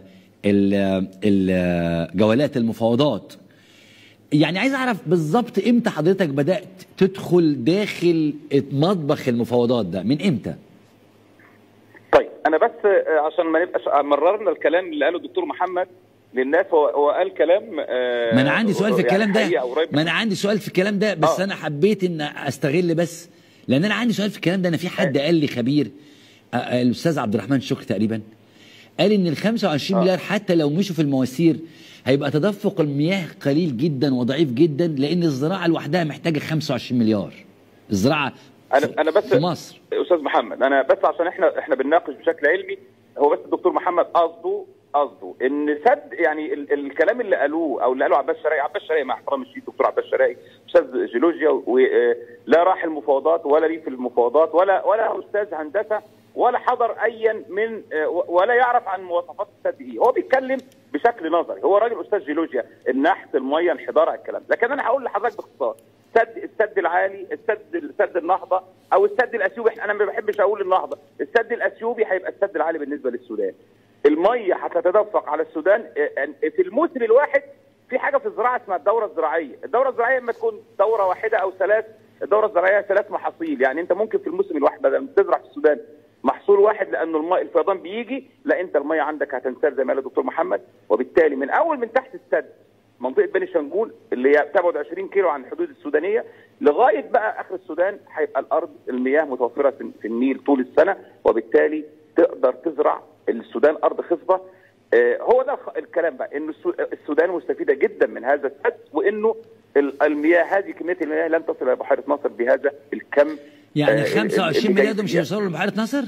الجولات المفاوضات. يعني عايز اعرف بالظبط امتى حضرتك بدات تدخل داخل مطبخ المفاوضات ده، من امتى؟ طيب انا بس عشان ما نبقاش مررنا الكلام اللي قاله الدكتور محمد للناس، هو قال كلام ما انا عندي سؤال في الكلام ده، ما انا عندي سؤال في الكلام ده بس انا حبيت ان استغل بس لان انا عندي سؤال في الكلام ده. انا في حد قال لي خبير الاستاذ عبد الرحمن شكري تقريبا قال ان ال 25 مليار حتى لو مشوا في المواسير هيبقى تدفق المياه قليل جدا وضعيف جدا لان الزراعه لوحدها محتاجه 25 مليار. الزراعه انا بس في مصر. استاذ محمد، انا بس عشان احنا بنناقش بشكل علمي، هو بس الدكتور محمد قصده ان سد يعني الكلام اللي قالوه او اللي قاله عباس شرقي مع احترامي الشديد الدكتور عباس شرقي استاذ جيولوجيا، ولا راح المفاوضات ولا ليه في المفاوضات ولا استاذ هندسه ولا حضر ايا من ولا يعرف عن مواصفات السد ايه، هو بيتكلم بشكل نظري، هو راجل استاذ جيولوجيا، النحت، الميه، انحدار، الكلام. لكن انا هقول لحضرتك باختصار، السد العالي، سد النهضه او السد الاثيوبي، انا ما بحبش اقول النهضه، السد الاثيوبي هيبقى السد العالي بالنسبه للسودان. الميه هتتدفق على السودان في الموسم الواحد. في حاجه في الزراعه اسمها الدوره الزراعيه، الدوره الزراعيه اما تكون دوره واحده او ثلاث، الدوره الزراعيه 3 محاصيل، يعني انت ممكن في الموسم الواحد بدل ما تزرع في السودان محصول واحد لانه الماء الفيضان بيجي، لا انت الميه عندك هتنسال زي ما قال الدكتور محمد، وبالتالي من اول من تحت السد منطقه بني شنغول اللي هي تبعد 20 كيلو عن الحدود السودانيه لغايه بقى اخر السودان هيبقى الارض المياه متوفره في النيل طول السنه، وبالتالي تقدر تزرع السودان ارض خصبه. هو ده الكلام بقى، انه السودان مستفيده جدا من هذا السد، وانه المياه هذه كميه المياه لن تصل الى بحيره ناصر بهذا الكم. يعني 25 مليار دول مش هيوصلوا لبحيره ناصر؟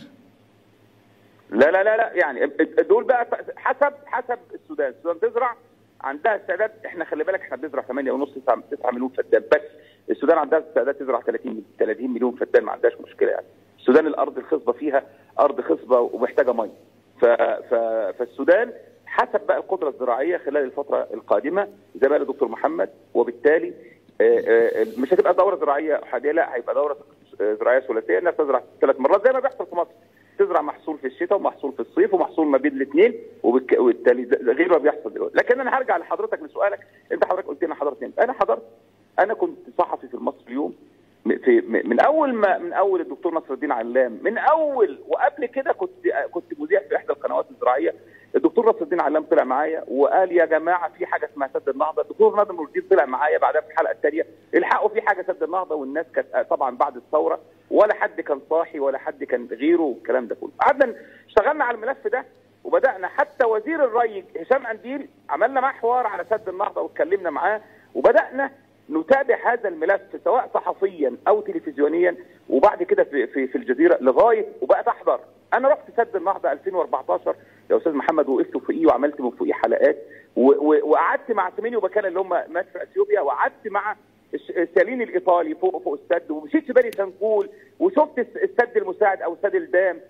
لا يعني دول بقى حسب السودان تزرع عندها استعداد. احنا خلي بالك احنا بنزرع 8.5 9 مليون فدان بس، السودان عندها استعداد تزرع 30 مليون فدان، ما عندهاش مشكله يعني. السودان الارض الخصبه فيها ارض خصبه ومحتاجه ميه، فالسودان حسب بقى القدره الزراعيه خلال الفتره القادمه زي ما قال الدكتور محمد، وبالتالي مش هتبقى دوره زراعيه احاديه، لا هيبقى دوره زراعيه ثلاثيه، الناس تزرع 3 مرات زي ما بيحصل في مصر، تزرع محصول في الشتاء ومحصول في الصيف ومحصول ما بين الاثنين، وبالتالي غير ما بيحصل دلوقتي. لكن انا هرجع لحضرتك لسؤالك، حضرتك قلت لي حضرت امتى؟ انا كنت صحفي في المصري اليوم من اول الدكتور نصر الدين علام، من اول وقبل كده كنت مذيع في احدى القنوات الزراعيه. الدكتور نصر الدين علام طلع معايا وقال يا جماعه في حاجه اسمها سد النهضه، الدكتور نادر نور الدين طلع معايا بعدها في الحلقه الثانيه الحقوا في حاجه سد النهضه، والناس كانت طبعا بعد الثوره ولا حد كان صاحي ولا حد كان غيره والكلام ده كله. قعدنا اشتغلنا على الملف ده وبدانا، حتى وزير الري هشام قنديل عملنا معاه حوار على سد النهضه واتكلمنا معاه، وبدانا نتابع هذا الملف سواء صحفيا او تلفزيونيا، وبعد كده في الجزيره لغايه وبقى احضر. انا رحت سد النهضه 2014 يا استاذ محمد، وقفت فوقيه وعملت من فوقيه حلقات، وقعدت مع سميني وبكال اللي هم مات في اثيوبيا، وقعدت مع السالين الايطالي فوق السد، ومشيت في بني شنغول وشفت السد المساعد او سد الدام،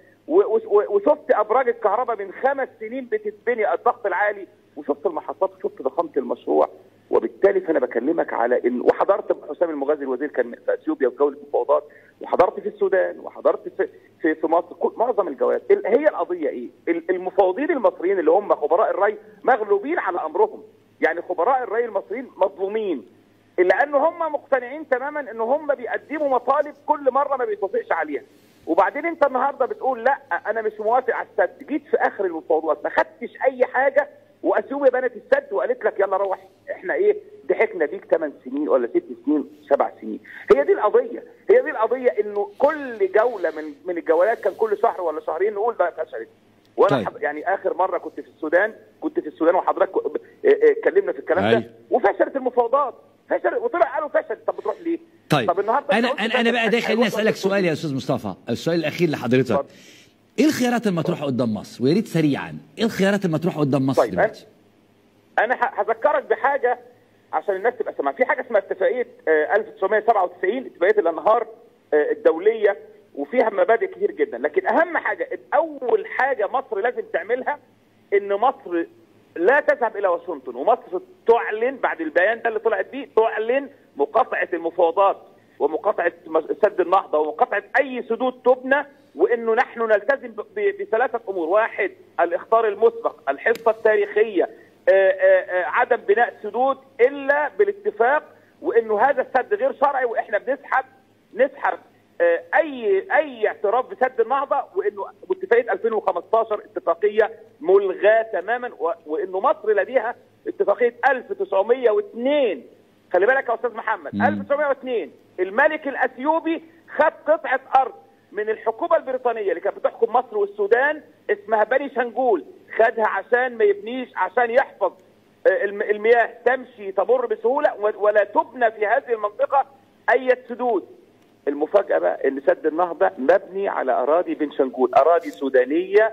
وشفت ابراج الكهرباء من 5 سنين بتتبني الضغط العالي، وشفت المحطات وشفت ضخامه المشروع. وبالتالي فانا بكلمك على ان، وحضرت حسام المغازي الوزير كان في اثيوبيا في جوله مفاوضات، وحضرت في السودان، وحضرت في مصر، معظم الجولات. هي القضيه ايه؟ المفاوضين المصريين اللي هم خبراء الري مغلوبين على امرهم، يعني خبراء الري المصريين مظلومين، لان هم مقتنعين تماما ان هم بيقدموا مطالب كل مره ما بيتوافقش عليها. وبعدين انت النهارده بتقول لا انا مش موافق على السد، جيت في اخر المفاوضات ما خدتش اي حاجه، واثيوبيا بنت السد وقالت لك يلا روح، احنا ضحكنا بيك 8 سنين ولا 6 سنين 7 سنين. هي دي القضيه، انه كل جوله من الجولات كان كل شهر ولا شهرين نقول ده فشلت. وانا يعني اخر مره كنت في السودان وحضرتك اتكلمنا في الكلام ده، وفشلت المفاوضات، وطلع قالوا فشل. طب بتروح ليه؟ طب النهارده انا بقى ده خليني اسالك سؤال يا استاذ مصطفى، السؤال الاخير لحضرتك. ايه الخيارات المطروحه قدام مصر؟ ويا ريت سريعا، ايه الخيارات المطروحه قدام مصر دلوقتي؟ انا هذكرك بحاجه عشان الناس تبقى سامعه، في حاجه اسمها اتفاقيه 1997، اتفاقيه الانهار الدوليه، وفيها مبادئ كتير جدا، لكن اهم حاجه اول حاجه مصر لازم تعملها ان مصر لا تذهب الى واشنطن، ومصر تعلن بعد البيان ده اللي طلعت بيه، تعلن مقاطعه المفاوضات ومقاطعه سد النهضه ومقاطعه اي سدود تبنى، وانه نحن نلتزم ب3 امور: 1 الاخطار المسبق، الحصه التاريخيه، عدم بناء سدود الا بالاتفاق، وانه هذا السد غير شرعي، واحنا نسحب اي اعتراف بسد النهضه، وانه اتفاقيه 2015 اتفاقيه ملغاه تماما، وانه مصر لديها اتفاقيه 1902. خلي بالك يا استاذ محمد، 1902 الملك الاثيوبي خد قطعه ارض من الحكومه البريطانيه اللي كانت بتحكم مصر والسودان اسمها بني شنغول، خدها عشان ما يبنيش، عشان يحفظ المياه تمشي تمر بسهوله ولا تبنى في هذه المنطقه اي سدود. المفاجاه بقى ان سد النهضه مبني على اراضي بنشنجول، اراضي سودانيه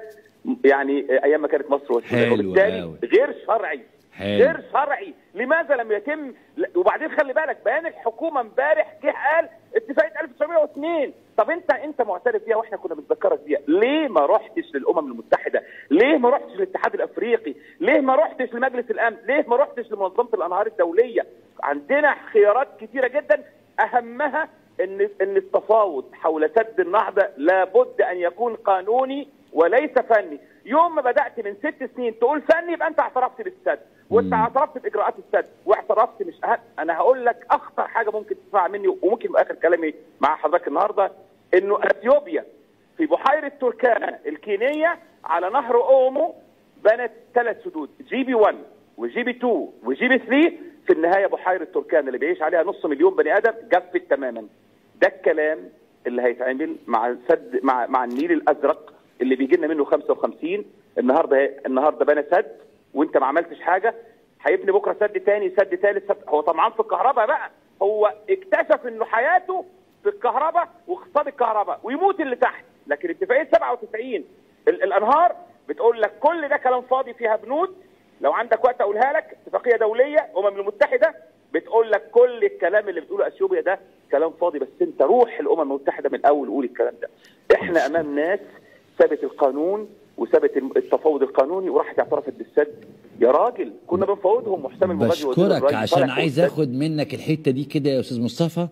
يعني ايام ما كانت مصر والسودان، وبالتالي غير شرعي. غير شرعي. لماذا لم يتم؟ وبعدين خلي بالك بيان الحكومه امبارح جه قال اتفاقيه 1902. طب انت معترف بيها واحنا كنا بنذكرك بيها، ليه ما رحتش للامم المتحده؟ ليه ما رحتش للاتحاد الافريقي؟ ليه ما رحتش لمجلس الامن؟ ليه ما رحتش لمنظمه الانهار الدوليه؟ عندنا خيارات كثيره جدا، اهمها ان التفاوض حول سد النهضه لابد ان يكون قانوني وليس فني. يوم ما بدات من 6 سنين تقول فني يبقى انت اعترفت بالسد، وانت اعترفت باجراءات السد، واعترفت مش أهم. انا هقول لك اخطر حاجه ممكن تسمع مني، وممكن اخر كلامي مع حضرتك النهارده، انه اثيوبيا في بحيره تركانا الكينيه على نهر اومو بنت 3 سدود، جي بي 1 وجي بي 2 وجي بي 3. في النهايه بحيره تركانا اللي بيعيش عليها نص مليون بني ادم جفت تماما. ده الكلام اللي هيتعمل مع سد مع النيل الازرق اللي بيجي لنا منه 55. النهارده بنى سد وانت ما عملتش حاجه، هيبني بكره سد ثاني، سد ثالث، هو طمعان في الكهرباء بقى، هو اكتشف انه حياته في الكهرباء واقتصاد الكهرباء ويموت اللي تحت. لكن اتفاقيه 97 الانهار بتقول لك كل ده كلام فاضي، فيها بنود لو عندك وقت اقولها لك، اتفاقيه دوليه الامم المتحده بتقول لك كل الكلام اللي بتقوله اثيوبيا ده كلام فاضي، بس انت روح الامم المتحده من الاول وقول الكلام ده. احنا امام ناس ثابت القانون وثابت التفاوض القانوني وراحت اعترفت بالسد. يا راجل كنا بنفاوضهم وحسام المغازي بشكرك عشان عايز اخد منك الحته دي كده يا استاذ مصطفى.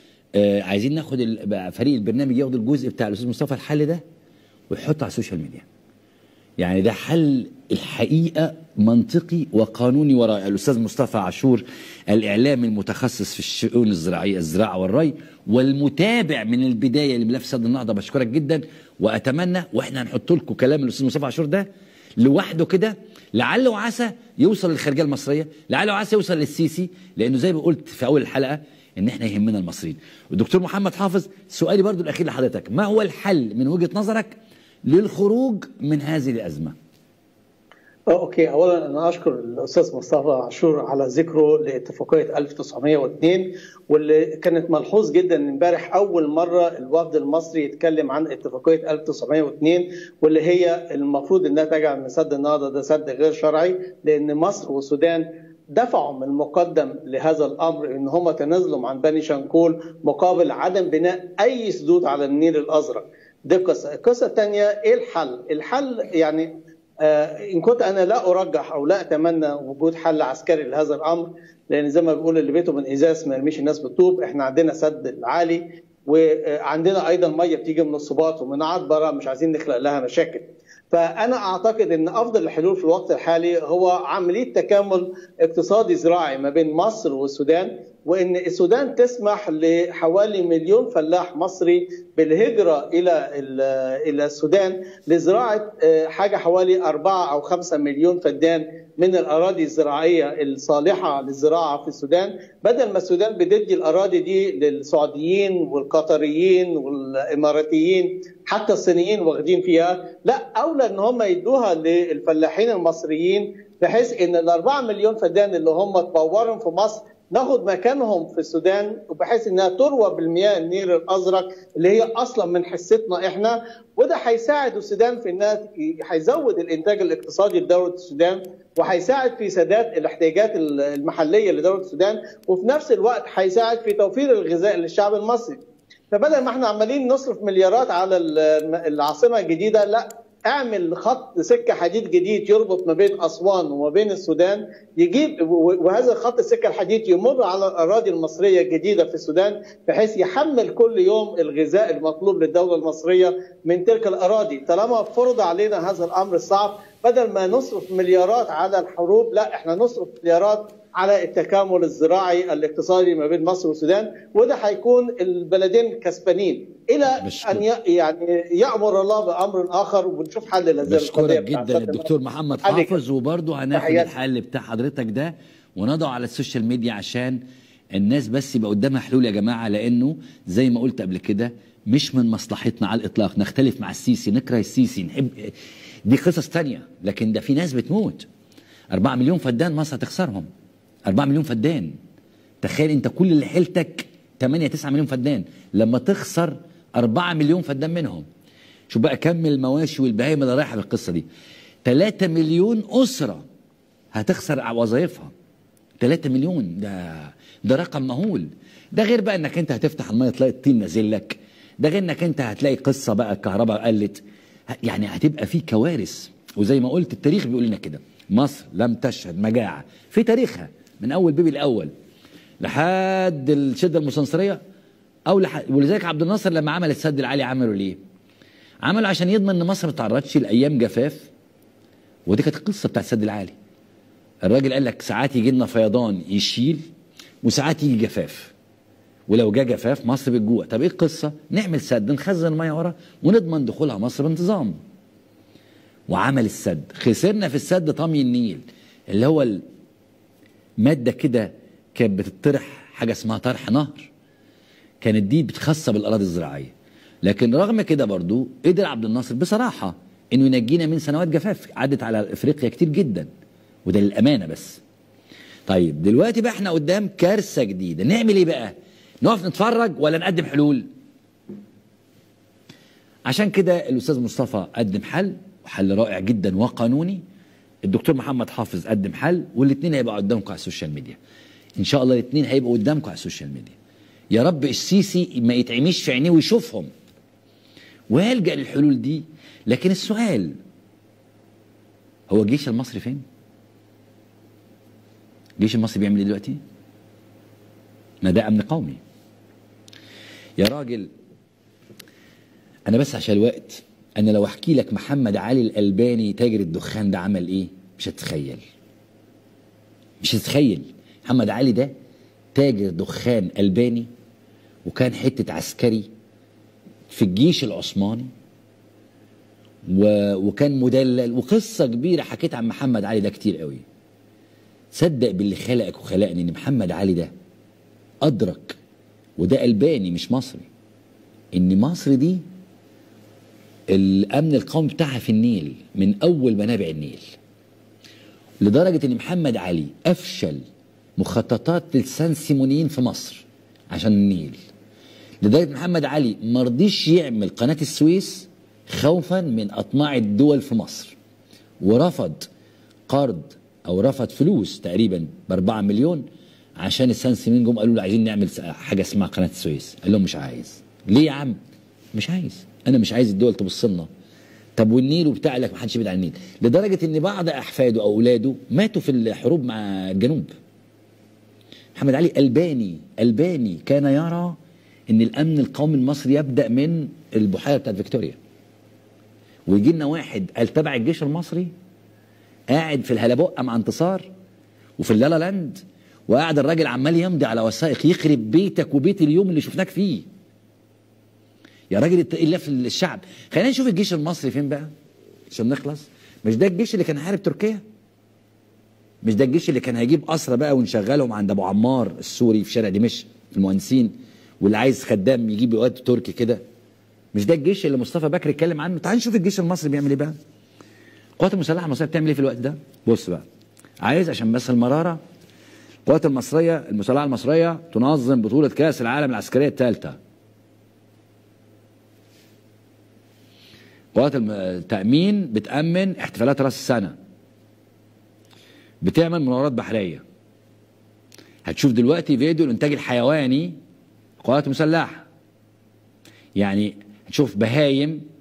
عايزين ناخد فريق البرنامج ياخد الجزء بتاع الاستاذ مصطفى الحل ده ويحطه على السوشيال ميديا. يعني ده حل الحقيقه منطقي وقانوني وراء الاستاذ مصطفى عاشور الاعلامي المتخصص في الشؤون الزراعيه، الزراعه والري، والمتابع من البدايه لملف سد النهضه. بشكرك جدا، واتمنى واحنا هنحط لكم كلام الاستاذ مصطفى عاشور ده لوحده كده، لعل وعسى يوصل للخارجيه المصريه، لعل وعسى يوصل للسيسي، لانه زي ما قلت في اول الحلقه ان احنا يهمنا المصريين. والدكتور محمد حافظ، سؤالي برضو الاخير لحضرتك، ما هو الحل من وجهه نظرك للخروج من هذه الازمه؟ اوكي، اولا انا اشكر الاستاذ مصطفى عاشور على ذكره لاتفاقيه 1902 واللي كانت ملحوظ جدا امبارح اول مره الوفد المصري يتكلم عن اتفاقيه 1902 واللي هي المفروض انها تجعل من سد النهضه ده سد غير شرعي، لان مصر والسودان دفعوا من المقدم لهذا الامر ان هم تنازلوا عن بني شنكول مقابل عدم بناء اي سدود على النيل الازرق. دي قصه. القصه الثانيه ايه الحل؟ الحل يعني إن كنت أنا لا أرجح أو لا أتمنى وجود حل عسكري لهذا الأمر، لأن زي ما بيقول اللي بيته من إزاز ما يرميش الناس بالطوب. إحنا عندنا سد العالي وعندنا أيضا مية بتيجي من الصباط ومن عطبرة، مش عايزين نخلق لها مشاكل. فأنا أعتقد أن أفضل الحلول في الوقت الحالي هو عملية تكامل اقتصادي زراعي ما بين مصر والسودان، وأن السودان تسمح لحوالي 1 مليون فلاح مصري بالهجرة إلى السودان لزراعة حاجة حوالي 4 أو 5 مليون فدان من الأراضي الزراعية الصالحة للزراعة في السودان، بدل ما السودان بتدي الأراضي دي للسعوديين والقطريين والإماراتيين حتى الصينيين واخدين فيها. لا، أولى أن هم يدوها للفلاحين المصريين، بحيث أن ال4 مليون فدان اللي هم تطورهم في مصر ناخد مكانهم في السودان، وبحيث انها تروى بالمياه النيل الازرق اللي هي اصلا من حصتنا احنا. وده هيساعد السودان في انها هيزود الانتاج الاقتصادي لدوله السودان، وهيساعد في سداد الاحتياجات المحليه لدوله السودان، وفي نفس الوقت هيساعد في توفير الغذاء للشعب المصري. فبدل ما احنا عمالين نصرف مليارات على العاصمه الجديده، لا، اعمل خط سكه حديد جديد يربط ما بين اسوان وما بين السودان، يجيب وهذا خط السكه الحديد يمر على الاراضي المصريه الجديده في السودان، بحيث يحمل كل يوم الغذاء المطلوب للدوله المصريه من تلك الاراضي. طالما فرض علينا هذا الامر الصعب، بدل ما نصرف مليارات على الحروب، لا، احنا نصرف مليارات على التكامل الزراعي الاقتصادي ما بين مصر والسودان، وده هيكون البلدين كسبانين الى ان يعني يامر الله بامر اخر ونشوف حل لهذه القضيه. بشكرك جدا الدكتور محمد حافظ، وبرضه هناخد الحل بتاع حضرتك ده ونضعه على السوشيال ميديا عشان الناس بس يبقى قدامها حلول يا جماعه، لانه زي ما قلت قبل كده مش من مصلحتنا على الاطلاق نختلف مع السيسي، نكره السيسي، نحب، دي قصص ثانيه، لكن ده في ناس بتموت. 4 مليون فدان مصر هتخسرهم، 4 مليون فدان. تخيل انت كل اللي حيلتك 8 9 مليون فدان لما تخسر 4 مليون فدان منهم. شوف بقى كم المواشي والبهايم اللي رايحه في القصه دي. 3 مليون اسره هتخسر وظائفها. 3 مليون ده رقم مهول. ده غير بقى انك انت هتفتح الميه تلاقي الطين نازل لك، ده غير انك انت هتلاقي قصه بقى الكهرباء قلت، يعني هتبقى في كوارث. وزي ما قلت التاريخ بيقول لنا كده، مصر لم تشهد مجاعه في تاريخها من اول بيبي الاول لحد الشده المستنصريه ولذلك عبد الناصر لما عمل السد العالي عمله ليه؟ عمله عشان يضمن ان مصر ما تتعرضش لايام جفاف. ودي كانت القصه بتاعت السد العالي. الراجل قال لك ساعات يجي لنا فيضان يشيل وساعات يجي جفاف، ولو جه جفاف مصر بتجوع. طب ايه القصه؟ نعمل سد نخزن الميه ورا ونضمن دخولها مصر بانتظام. وعمل السد. خسرنا في السد طمي النيل اللي هو الماده كده كانت بتطرح حاجه اسمها طرح نهر، كانت دي بتخصب الاراضي الزراعيه. لكن رغم كده برضو قدر عبد الناصر بصراحه انه ينجينا من سنوات جفاف عدت على افريقيا كتير جدا، وده للامانه بس. طيب دلوقتي بقى احنا قدام كارثه جديده، نعمل ايه بقى؟ نقف نتفرج ولا نقدم حلول؟ عشان كده الاستاذ مصطفى قدم حل، وحل رائع جدا وقانوني. الدكتور محمد حافظ قدم حل، والاثنين هيبقوا قدامكم على السوشيال ميديا. ان شاء الله الاثنين هيبقوا قدامكم على السوشيال ميديا. يا رب السيسي ما يتعميش في عينيه ويشوفهم ويلجأ للحلول دي. لكن السؤال هو الجيش المصري فين؟ الجيش المصري بيعمل ايه دلوقتي؟ ما ده امن قومي يا راجل. انا بس عشان الوقت، انا لو احكي لك محمد علي الألباني تاجر الدخان ده عمل ايه مش هتتخيل. مش هتتخيل. محمد علي ده تاجر دخان ألباني، وكان حتة عسكري في الجيش العثماني، وكان مدلل، وقصة كبيرة حكيت عن محمد علي ده كتير قوي. صدق باللي خلقك وخلقني ان محمد علي ده أدرك، وده ألباني مش مصري، ان مصر دي الأمن القومي بتاعها في النيل من أول منابع النيل. لدرجة ان محمد علي أفشل مخططات لسان سيمونيين في مصر عشان النيل. لدرجة محمد علي ما رضيش يعمل قناة السويس خوفا من أطماع الدول في مصر، ورفض قرض أو رفض فلوس تقريبا ب4 مليون عشان السان سيمونيين جم قالوا له عايزين نعمل حاجة اسمها قناة السويس. قال لهم مش عايز. ليه يا عم؟ مش عايز. أنا مش عايز الدول تبص لنا. طب والنيل وبتاع لك ما حدش يبعد عن النيل. لدرجة إن بعض أحفاده أو أولاده ماتوا في الحروب مع الجنوب. محمد علي ألباني كان يرى ان الامن القومي المصري يبدا من البحيره بتاعت فيكتوريا، ويجي لنا واحد قال تبع الجيش المصري قاعد في الهلبقه مع انتصار وفي اللالا لاند، وقاعد الراجل عمال يمضي على وثائق يخرب بيتك وبيت اليوم اللي شفناك فيه. يا راجل اتقي الله في الشعب. خلينا نشوف الجيش المصري فين بقى عشان نخلص. مش ده الجيش اللي كان هيحارب تركيا؟ مش ده الجيش اللي كان هيجيب اسرى بقى ونشغلهم عند ابو عمار السوري في شارع دمشق في المهندسين، واللي عايز خدام يجيب واد تركي كده؟ مش ده الجيش اللي مصطفى بكر اتكلم عنه؟ تعال نشوف الجيش المصري بيعمل ايه بقى. القوات المسلحه المصريه بتعمل ايه في الوقت ده؟ بص بقى، عايز عشان بس المراره، القوات المسلحه المصريه تنظم بطوله كاس العالم العسكريه الثالثه. قوات التامين بتامن احتفالات راس السنه، بتعمل مناورات بحريه. هتشوف دلوقتي فيديو الانتاج الحيواني قوات مسلحه، يعني هتشوف بهايم